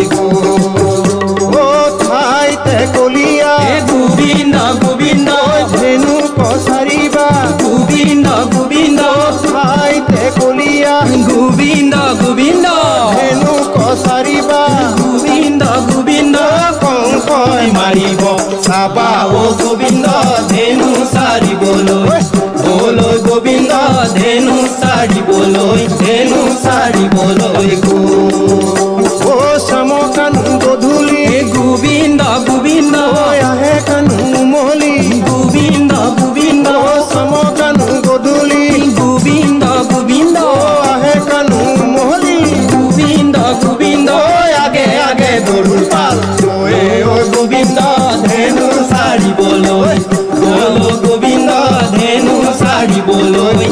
ঠাইতে কলিয়া গোবিন্দ গোবিন্দ ধেনু কছাৰিবা গোবিন্দ গোবিন্দ ঠাইতে কলিয়া গোবিন্দ গোবিন্দ ধেনু কছাৰিবা গোবিন্দ গোবিন্দ কংকই মাৰিব চাবা গোবিন্দ ধেনু সাৰিবলৈ গলৈ গোবিন্দ ধেনু সাৰিবলৈ চামকানু গধূলি গোবিন্দ গোবিন্দ আহে কানু মলি গোবিন্দ গোবিন্দ চামকানু গধূলি গোবিন্দ গোবিন্দ আহে কানু মলি গোবিন্দ গোবিন্দ আগে আগে গৰুৰ পাল গোবিন্দ ধেনু সাৰিবলৈ গোবিন্দ ধেনু সাৰিবলৈ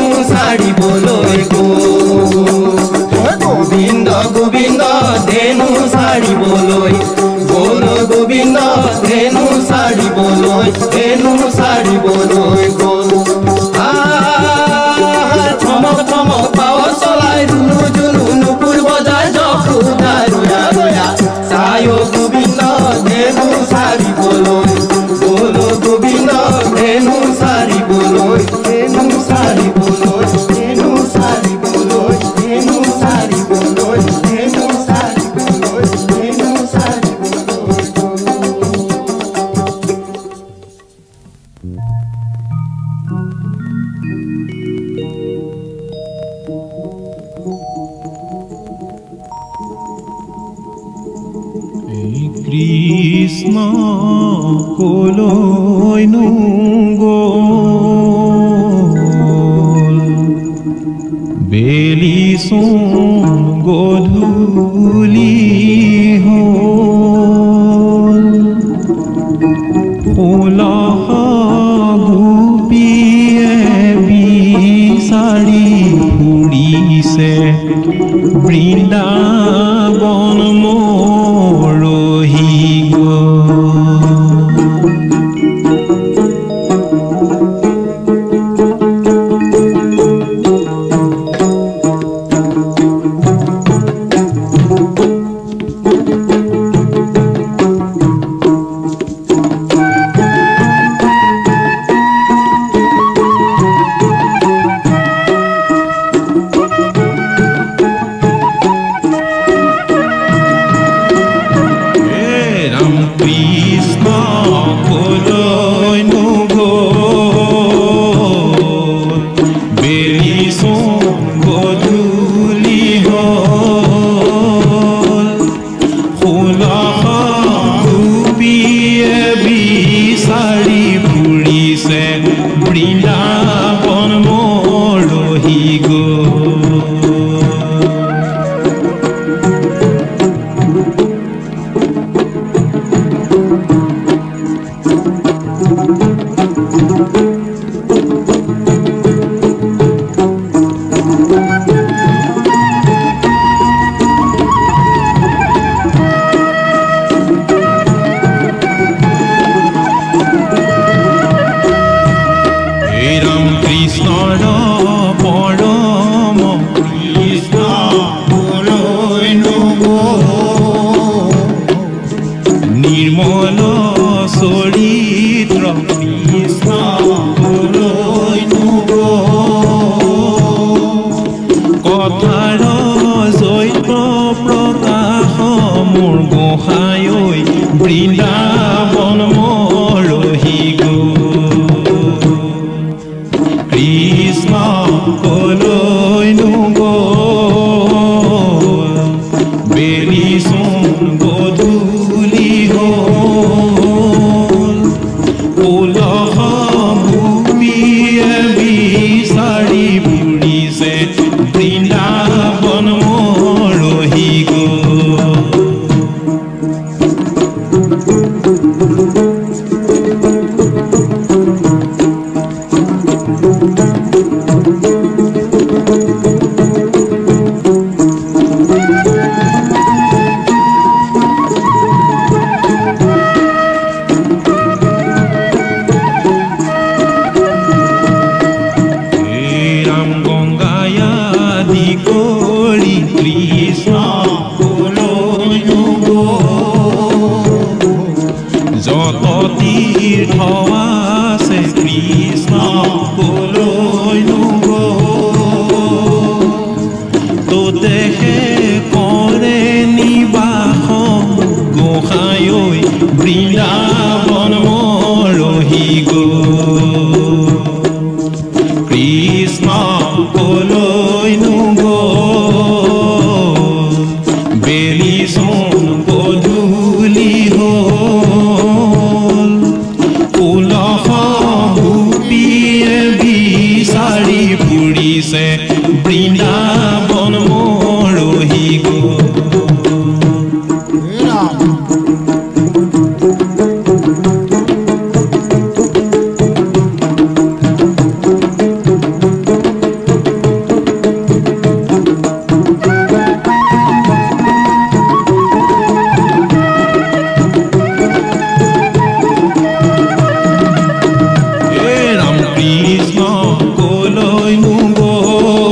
গোবিন্দ গোবিন্দ ধেনু সাৰিবলৈ গলৈ গোবিন্দ ধেনু সাৰিবলৈ থমক থমক পাৱ চলাই ধুনু জুনু নুপুৰ বজাই জপুদা ৰয়া ৰয়া চাই গোবিন্দ ধেনু সাৰিবলৈ গলৈ গোবিন্দ ধেনু সাৰিবলৈ কৃষ্ণ কলৈনো গ'ল বেলিচোন গধূলি হ'ল ফুলহ গোপীয়ে বিচাৰি ফুৰিছে বৃন্দাবন মৰহি বৃন্দাবন মৰহি কৃষ্ণ কলৈনো গ'ল বেলিচোন গধূলি হ'ল বেলি সোন গধূলি হ'ল উলহ গোপীয়ে বিচাৰি ফুৰিছে বৃন্দাবন মৰহি গ'ল। Kolo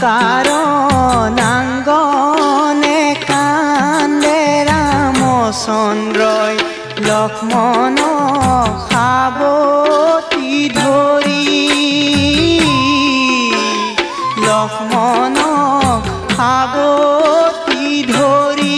লঙ্কাৰ নাংগনে কান্দে ৰামচন্দ্ৰই লক্ষ্মণ সাৱটি ধৰি লক্ষ্মণ সাৱটি ধৰি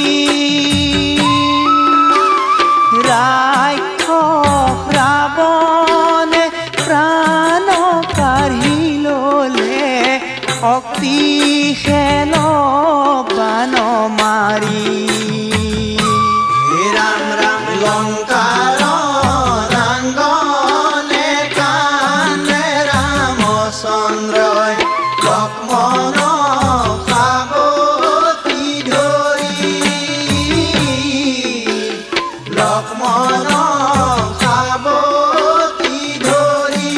ৰাক্ষস ৰাৱণে প্ৰাণ কাঢ়ি ল'লে শক্তি খেল বান মাৰি ৰাম ৰাম লংকাৰ নাংগনে কান্দে ৰামচন্দ্ৰই লক্ষ্মণ সাৱটি ধৰি লক্ষ্মণ সাৱটি ধৰি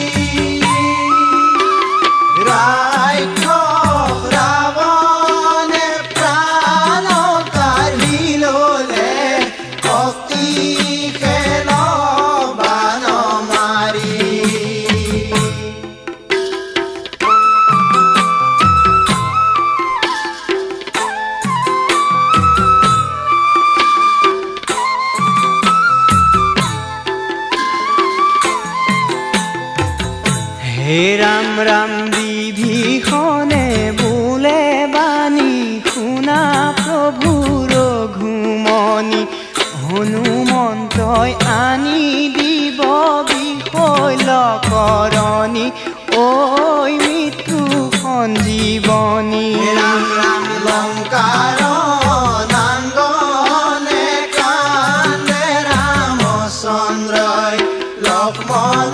ৰাক্ষস ৰাৱণে প্ৰাণ কাঢ়ি ল'লে শক্তি খেল বান মাৰি হে ৰাম ৰাম বিভীষণে বোলে বাণী শুনা প্ৰভু ৰঘুমণি হনুমন্তই আনি দিব বিশল্যকৰণী ঐ মৃত্যু সঞ্জীৱনী ৰাম ৰাম লংকাৰ নাংগনে কান্দে ৰামচন্দ্ৰই লক্ষ্মণ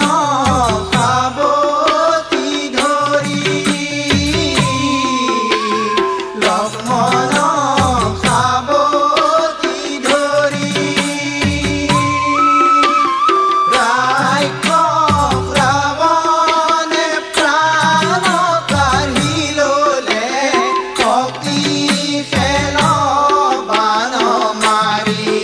সাৱটি ধৰি লক্ষ্মণ সাৱটি ধৰি ৰাক্ষস ৰাৱণে প্ৰাণ কাঢ়ি ল'লে শক্তি খেল বান মাৰি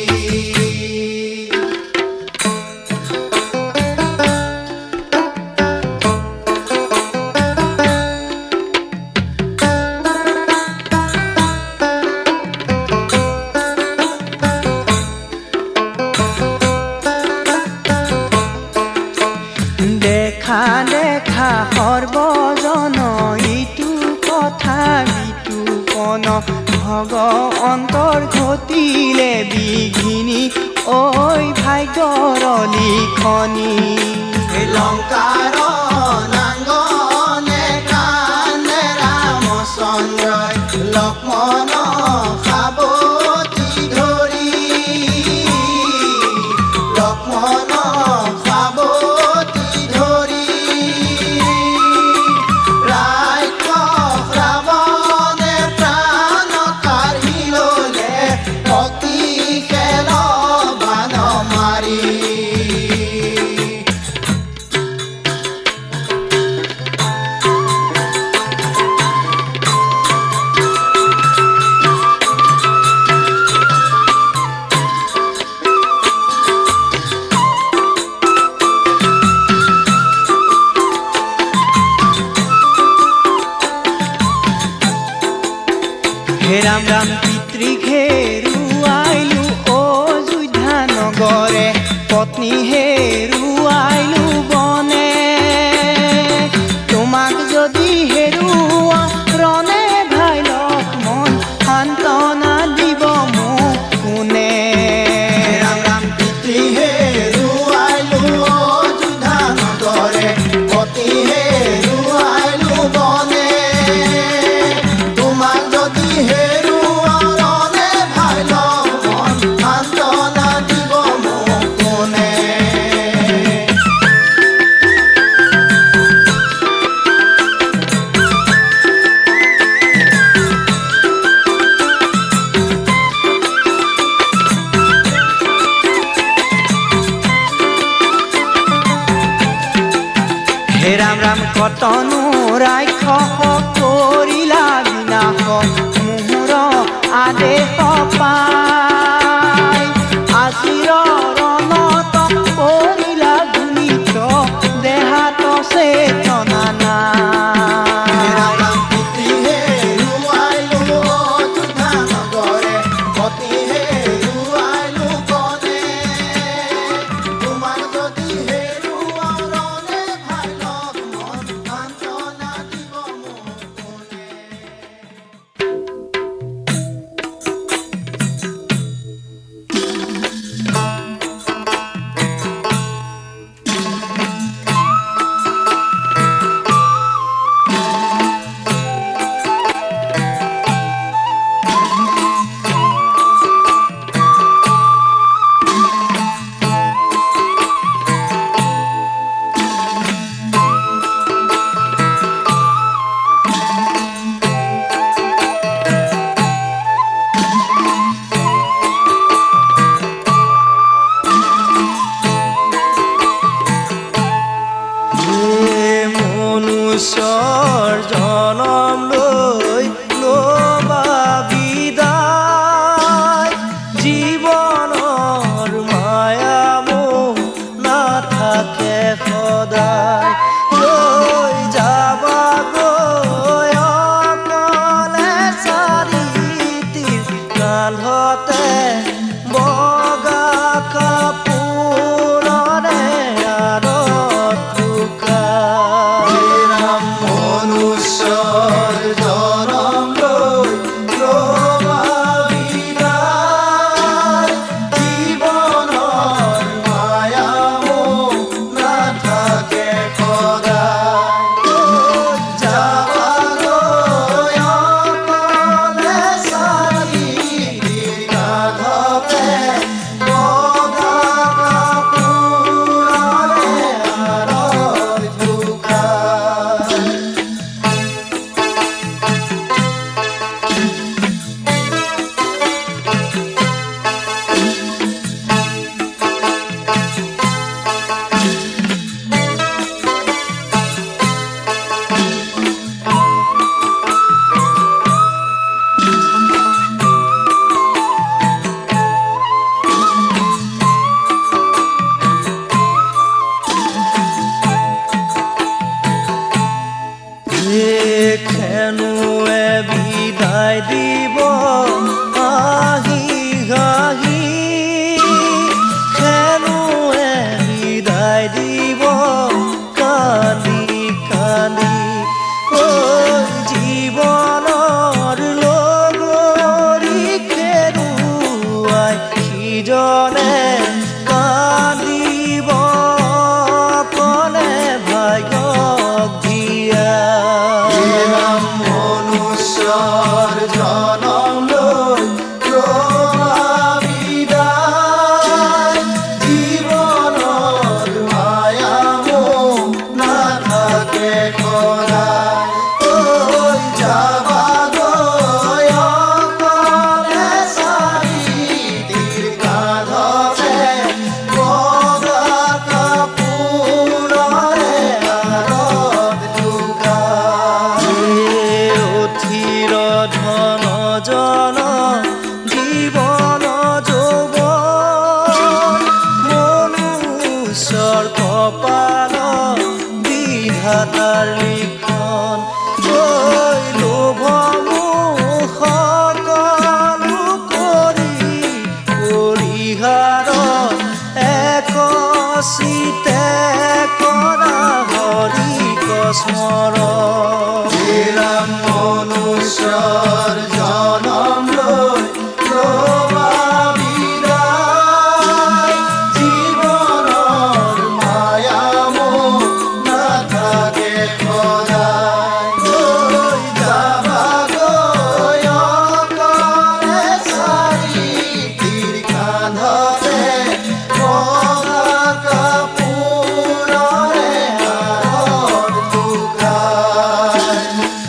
দেখা দেখা সৰ্বজন ইটো কথা বিতোপন ভগৱন্তৰ ঘটিলে বিঘিনি ঐ ভাগ্যৰ লিখনি লংকাৰ নাংগনে কান্দে ৰামচন্দ্ৰই লক্ষ্মণ সাৱটি ধৰি লক্ষ্মণ সাৱটি ধৰি ৰাক্ষস ৰাৱণে প্ৰাণ কাঢ়ি ল'লে শক্তি খেল বান মাৰি হে ৰাম ৰাম পিতৃক হেৰুৱাইলো অযোধ্যা নগৰে পত্নী হেৰুৱাইলো বনে তোমাক যদি হেৰুৱা ৰণে ভাই লক্ষ্মণ সান্তনা দিব মোক কোনে ৰাম ৰাম পিতৃ হেৰুৱাইলো অযোধ্যা নগৰে পতি হেৰুৱাইলো বনে তোমাক যদি হেৰুৱা ৰণে ভাই লক্ষ্মণ সান্তনা দিব মোক কোনে হে ৰাম ৰাম কতনো ৰাক্ষস কৰিলা বিনাশ মোহৰ আদেশ পাই আজিৰ ৰণত পৰিলা গুণিত দেহাত চেতনা নাই মনুষ্যৰ জনম লৈ ল'বা বিদায় জীৱনৰ মায়া মোহ নাথাকে সদায় লৈ যাবা গৈ অকলে চাৰিটিৰ কান্ধতে বগা কাপোৰৰে আঁৰত লুকাই মনুষ্যৰ জনম লৈ ল'বা বিদায় জীৱনৰ মায়া মোহ নাথাকে সদায় যাবা গৈ অকলে চাৰিটিৰ কান্ধতে বগা কাপোৰৰে আঁৰত লুকাই খেনুৱে বিদায় দিব হাঁহি হাঁহি খেনুৱে বিদায় দিব কান্দি কান্দি ঐ জীৱনৰ লগৰী খেৰুৱাই সিজনে কান্দিব অকলে ভাগ্যক দিয়া মনুষ্যৰ জনম লৈ ল'বা বিদায় জীৱনৰ মায়া মোহ নাথাকে সদায় যাবা গৈ অকলে চাৰিটিৰ কান্ধতে বগা কাপোৰৰে আঁৰত লুকাই অথিৰ ধন জন জীৱন যৌৱন মনুষ্যৰ কপাল বিধাতাৰ লিখন ঐ লোভ মোহ সকলো কৰি পৰিহাৰ একচিতে কৰা হৰিক স্মৰণ মনুষ্যৰ জনম লৈ ল'বা বিদায় জীৱনৰ মায়া মোহ নাথাকে সদায় যাবা গৈ অকলে চাৰিটিৰ কান্ধতে বগা কাপোৰৰে আঁৰত লুকাই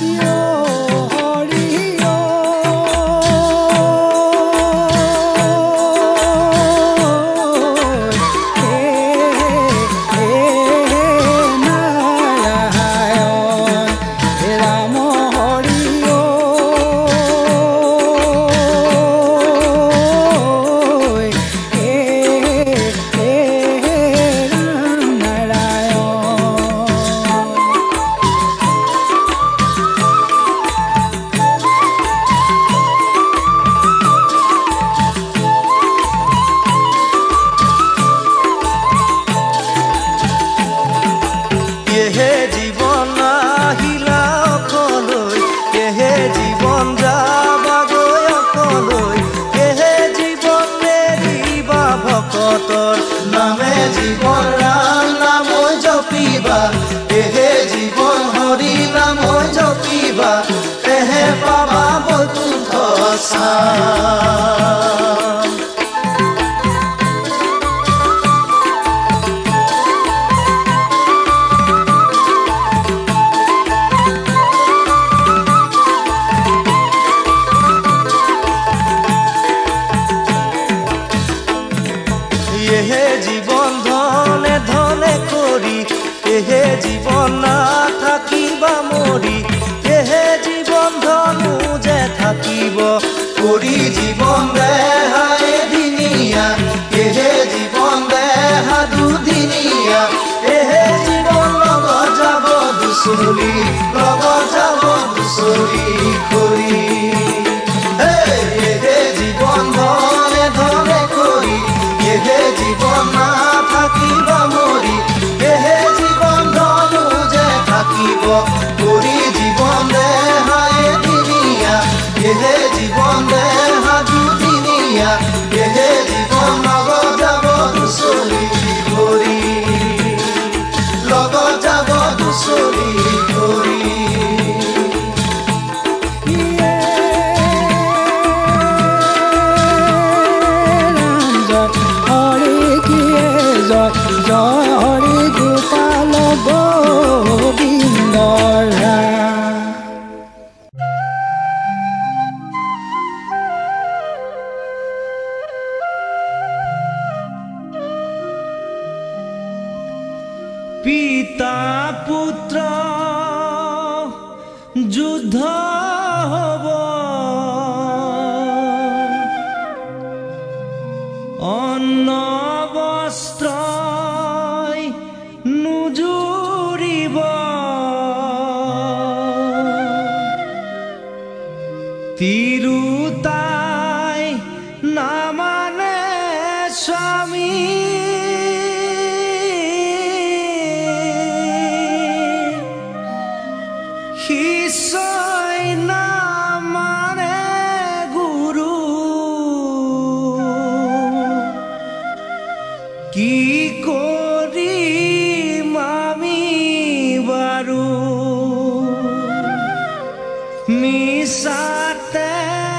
এহে জীৱন আহিলা অকলৈ এহে জীৱন যাবাগৈ অকলৈ এহে জীৱন এৰিবা ভকতৰ নামে জীবন রাম নাম জপিবা এহে জীবন হরি নাম জপিবা এহে পাবা বৈকুণ্ঠ স্থান এহে জীৱন ধনে ধনে কৰি এহে জীৱন নাথাকিবা দুচলি লগত যাব দুচলি কৰি এহে জীৱন ধনে ধনে কৰি এহে জীৱন নাথাকিব মৰি এহে জীৱন ধনো যে থাকিব কৰি জীৱন দেহাই দিনীয়া এহে জীৱন দেহা দুদিনীয়া এহে জীৱন লগত যাব দুচলি কৰি লগত যাব দুচলি কৰি জয় হৰি গোপাল গোবিন্দ পিতা পুত্ৰ যুদ্ধ হ'ব অন্ন বস্ত্ৰ নুজুৰিব তিৰুতাই নামানে স্বামী শিষ্যই নামানে গুৰু কি কৰিম আমি বাৰু মিছাতে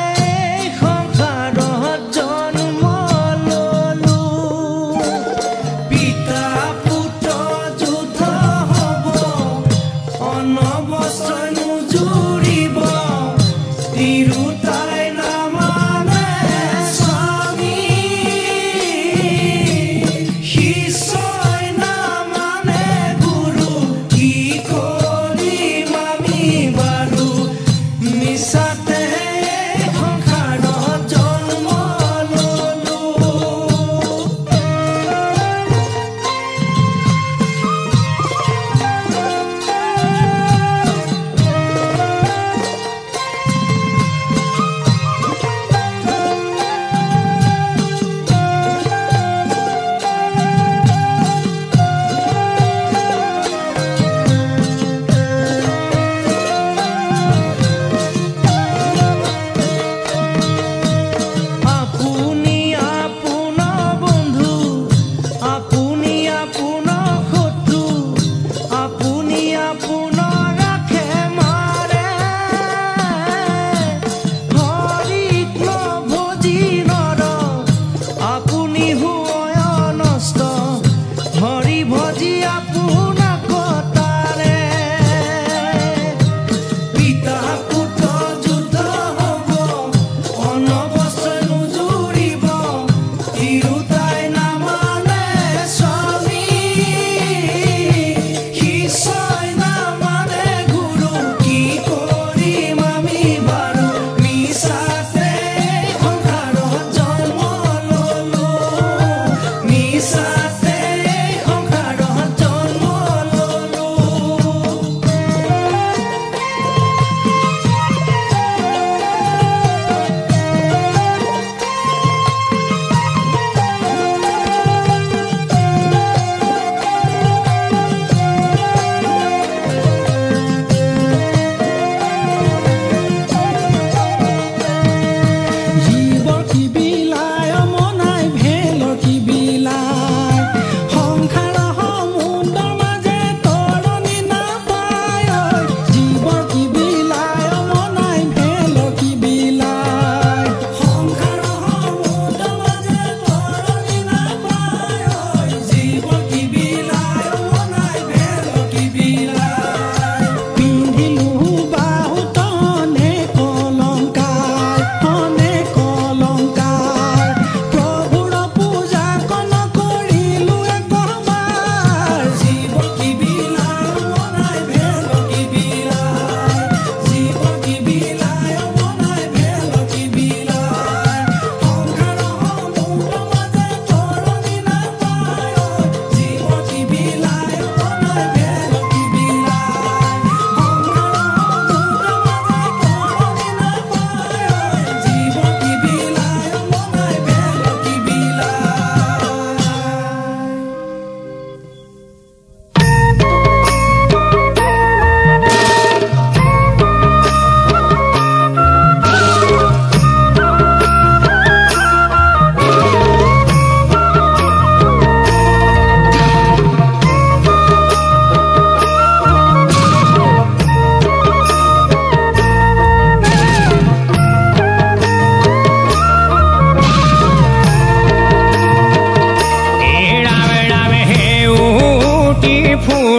সংসাৰত জন্ম ললো পিতা পুত্ৰ যুদ্ধ হ'ব অন্ন বস্ত্ৰ নুজুৰিব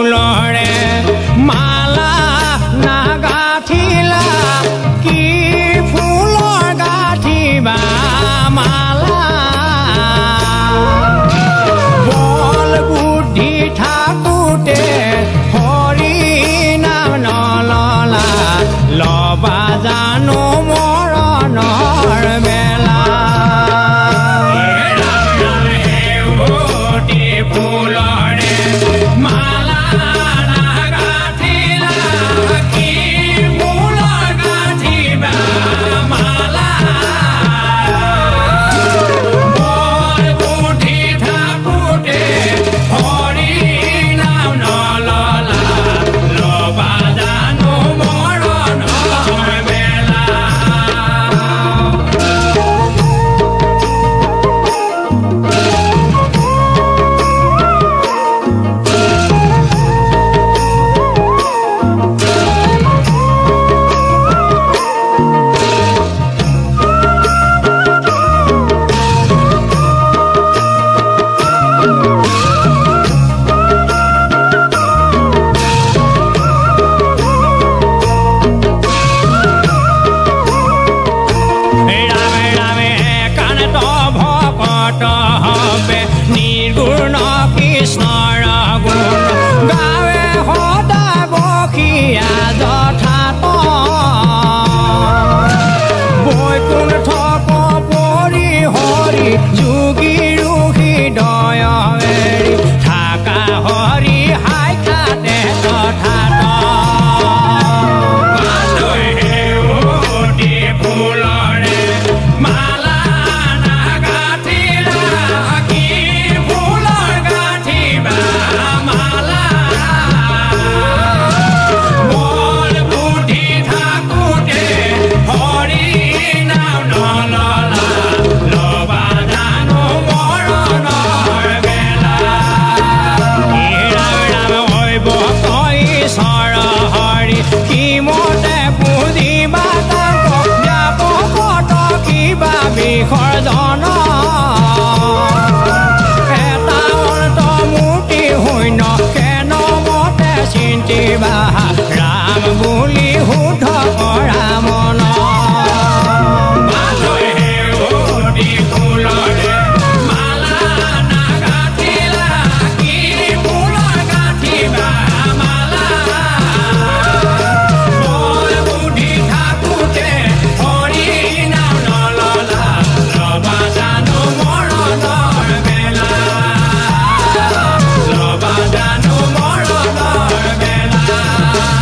ফুলৰে মালা নাগাঠিলা কি ফুলৰ গাঠিবা মালা বল বুদ্ধি থাকোতে হৰি নাম নললা লবা জানো মৰণৰ বেলা ফুলৰে মালা নাগাঠিলা কি ফুলৰ গাঠিবা মালা বল বুদ্ধি থাকোতে হৰি নাম নললা লবা জানো মৰণৰ বেলা নিৰ্গুণ কৃষ্ণৰ গুণ গাৱে সদায় বসিয়া যথাত বৈকুণ্ঠ কপৰি হৰি যোগী হৃদয় এৰি থাকা হৰি হাই খাতে তথাত ফুলৰে মালা নাগাঠিলা কি ফুলৰ গাঠিবা মালা বল বুদ্ধি থাকোতে হৰি নাম নললা লবা জানো মৰণৰ বেলা ৰাম হৈব ঈশ্বৰ হৰি কি মতে পুজিবা তাক ব্যাপকত কিবা বিসৰ্জন এটা অন্ত মূৰ্তি শূন্য কেন মতে চিন্তিবা ৰাম বুলি শুদ্ধ কৰা মন ফুলৰে মালা নাগাঠিলা কি ফুলৰ গাঠিবা মালা বল বুদ্ধি থাকোতে হৰি নাম নললা লবা জানো মৰণৰ বেলা লবা জানো মৰণৰ বেলা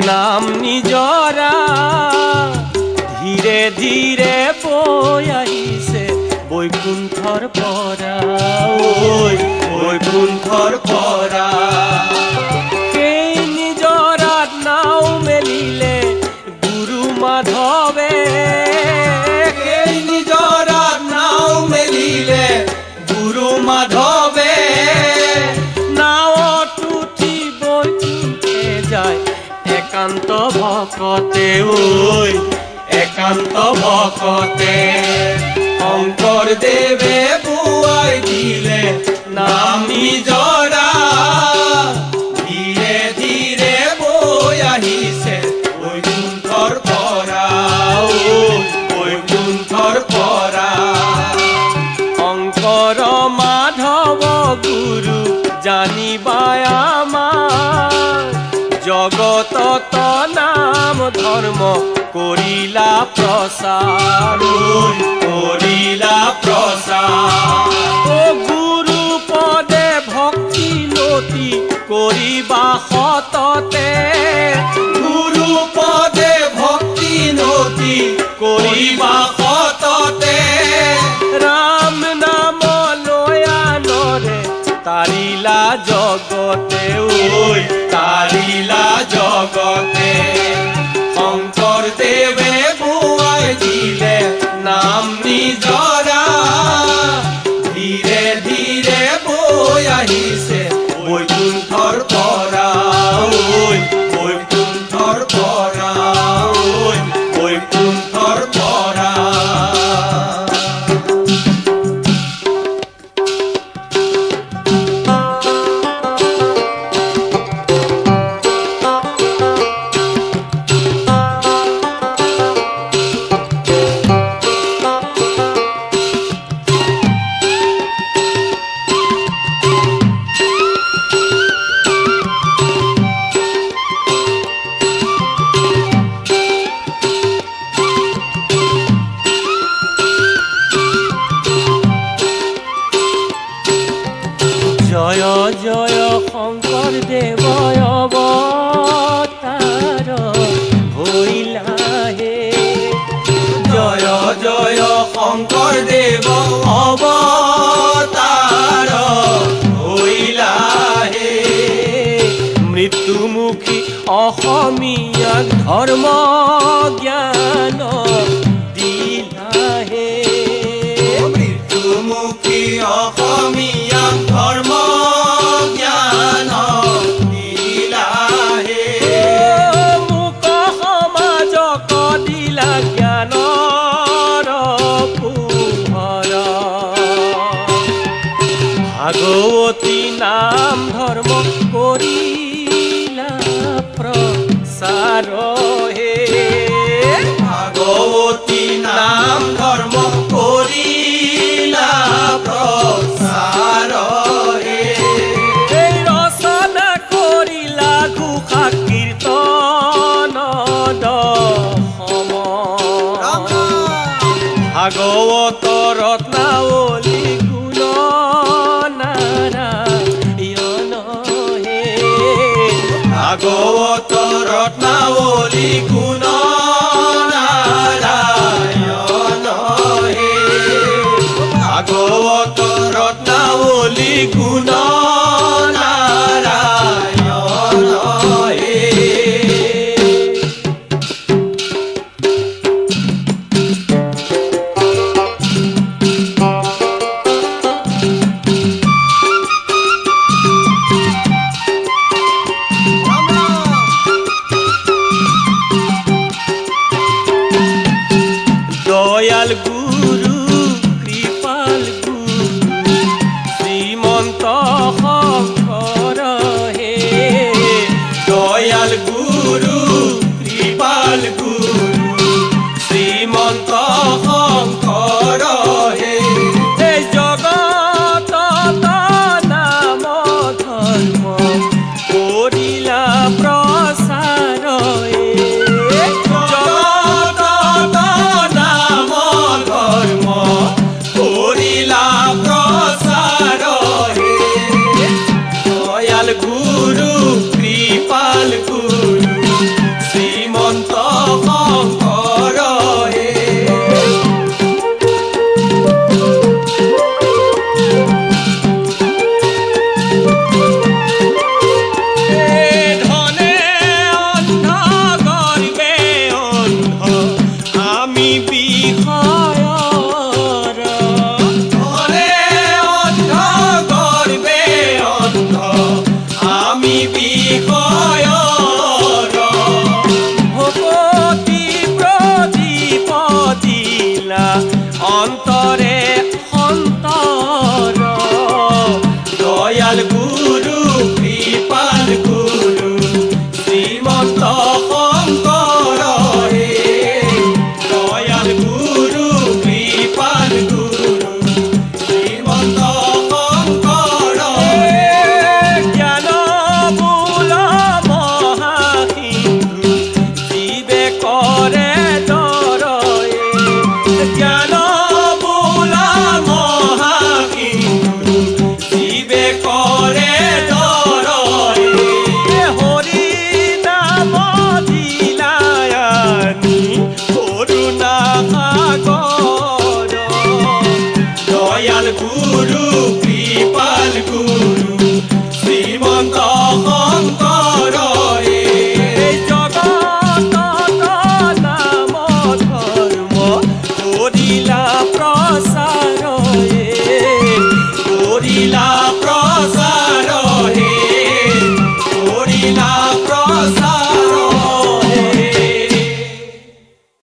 নাম নিজৰা ধীৰে ধীৰে বৈ আহিছে বৈকুণ্ঠৰ পৰা ঐ বৈকুণ্ঠৰ পৰা সেই নিজৰাত নাও মেলিলে গুৰু মাধৱে সেই নিজৰাত নাও মেলিলে গুৰু মাধৱে নাৱত উঠি বৈকুণ্ঠে যায় একান্ত ভকতে ঐ একান্ত ভকতে শংকৰদেৱে বুৱাই দিলে নাম নিজৰা ধীৰে ধীৰে বৈ আহিছে বৈকুণ্ঠৰ পৰা বৈকুণ্ঠৰ পৰা শংকৰ মাধৱ গুৰু জানিবাই আমাৰ জগতত নাম ধৰ্ম কৰিলা প্ৰচাৰ কৰিলা প্ৰচাৰ গুৰু পদে ভক্তি লতি কৰিবা সততে গুৰু পদে ভক্তি লতি কৰিবা সততে ৰাম নাম লয়ানৰে তাৰিলা জগতে ঐ তাৰিলা জগতে শংকৰদেৱে বুৱাই দিলে নাম নিজৰা ধীৰে ধীৰে বৈ আহিছে বৈকুণ্ঠৰ পৰা বৈকুণ্ঠৰ পৰা বৈকুণ্ঠৰ পৰা জয় জয় শংকৰদেৱ অৱতাৰ হৈলাহে জয় জয় শংকৰদেৱ অৱতাৰ হৈলাহে মৃত্যুমুখী অসমীয়াক ধৰ্ম জ্ঞান দিলাহে মৃত্যুমুখী অসমীয়াক ধৰ্ম জ্ঞান দিলাহে মুক সমাজক দিলা জ্ঞানৰ পোহৰ ভাগৱতী নাম ধৰ্ম কৰিলা প্ৰচাৰ হে ভাগৱতী নাম ধৰ্ম কৰিলা প্ৰচাৰ হে ৰচনা কৰিলা ঘোষা কীৰ্তন দশম ভাগৱত ৰত্নাৱলী গুণ নাৰায়ণ হে ভাগৱত ৰত্নাৱলী গুণ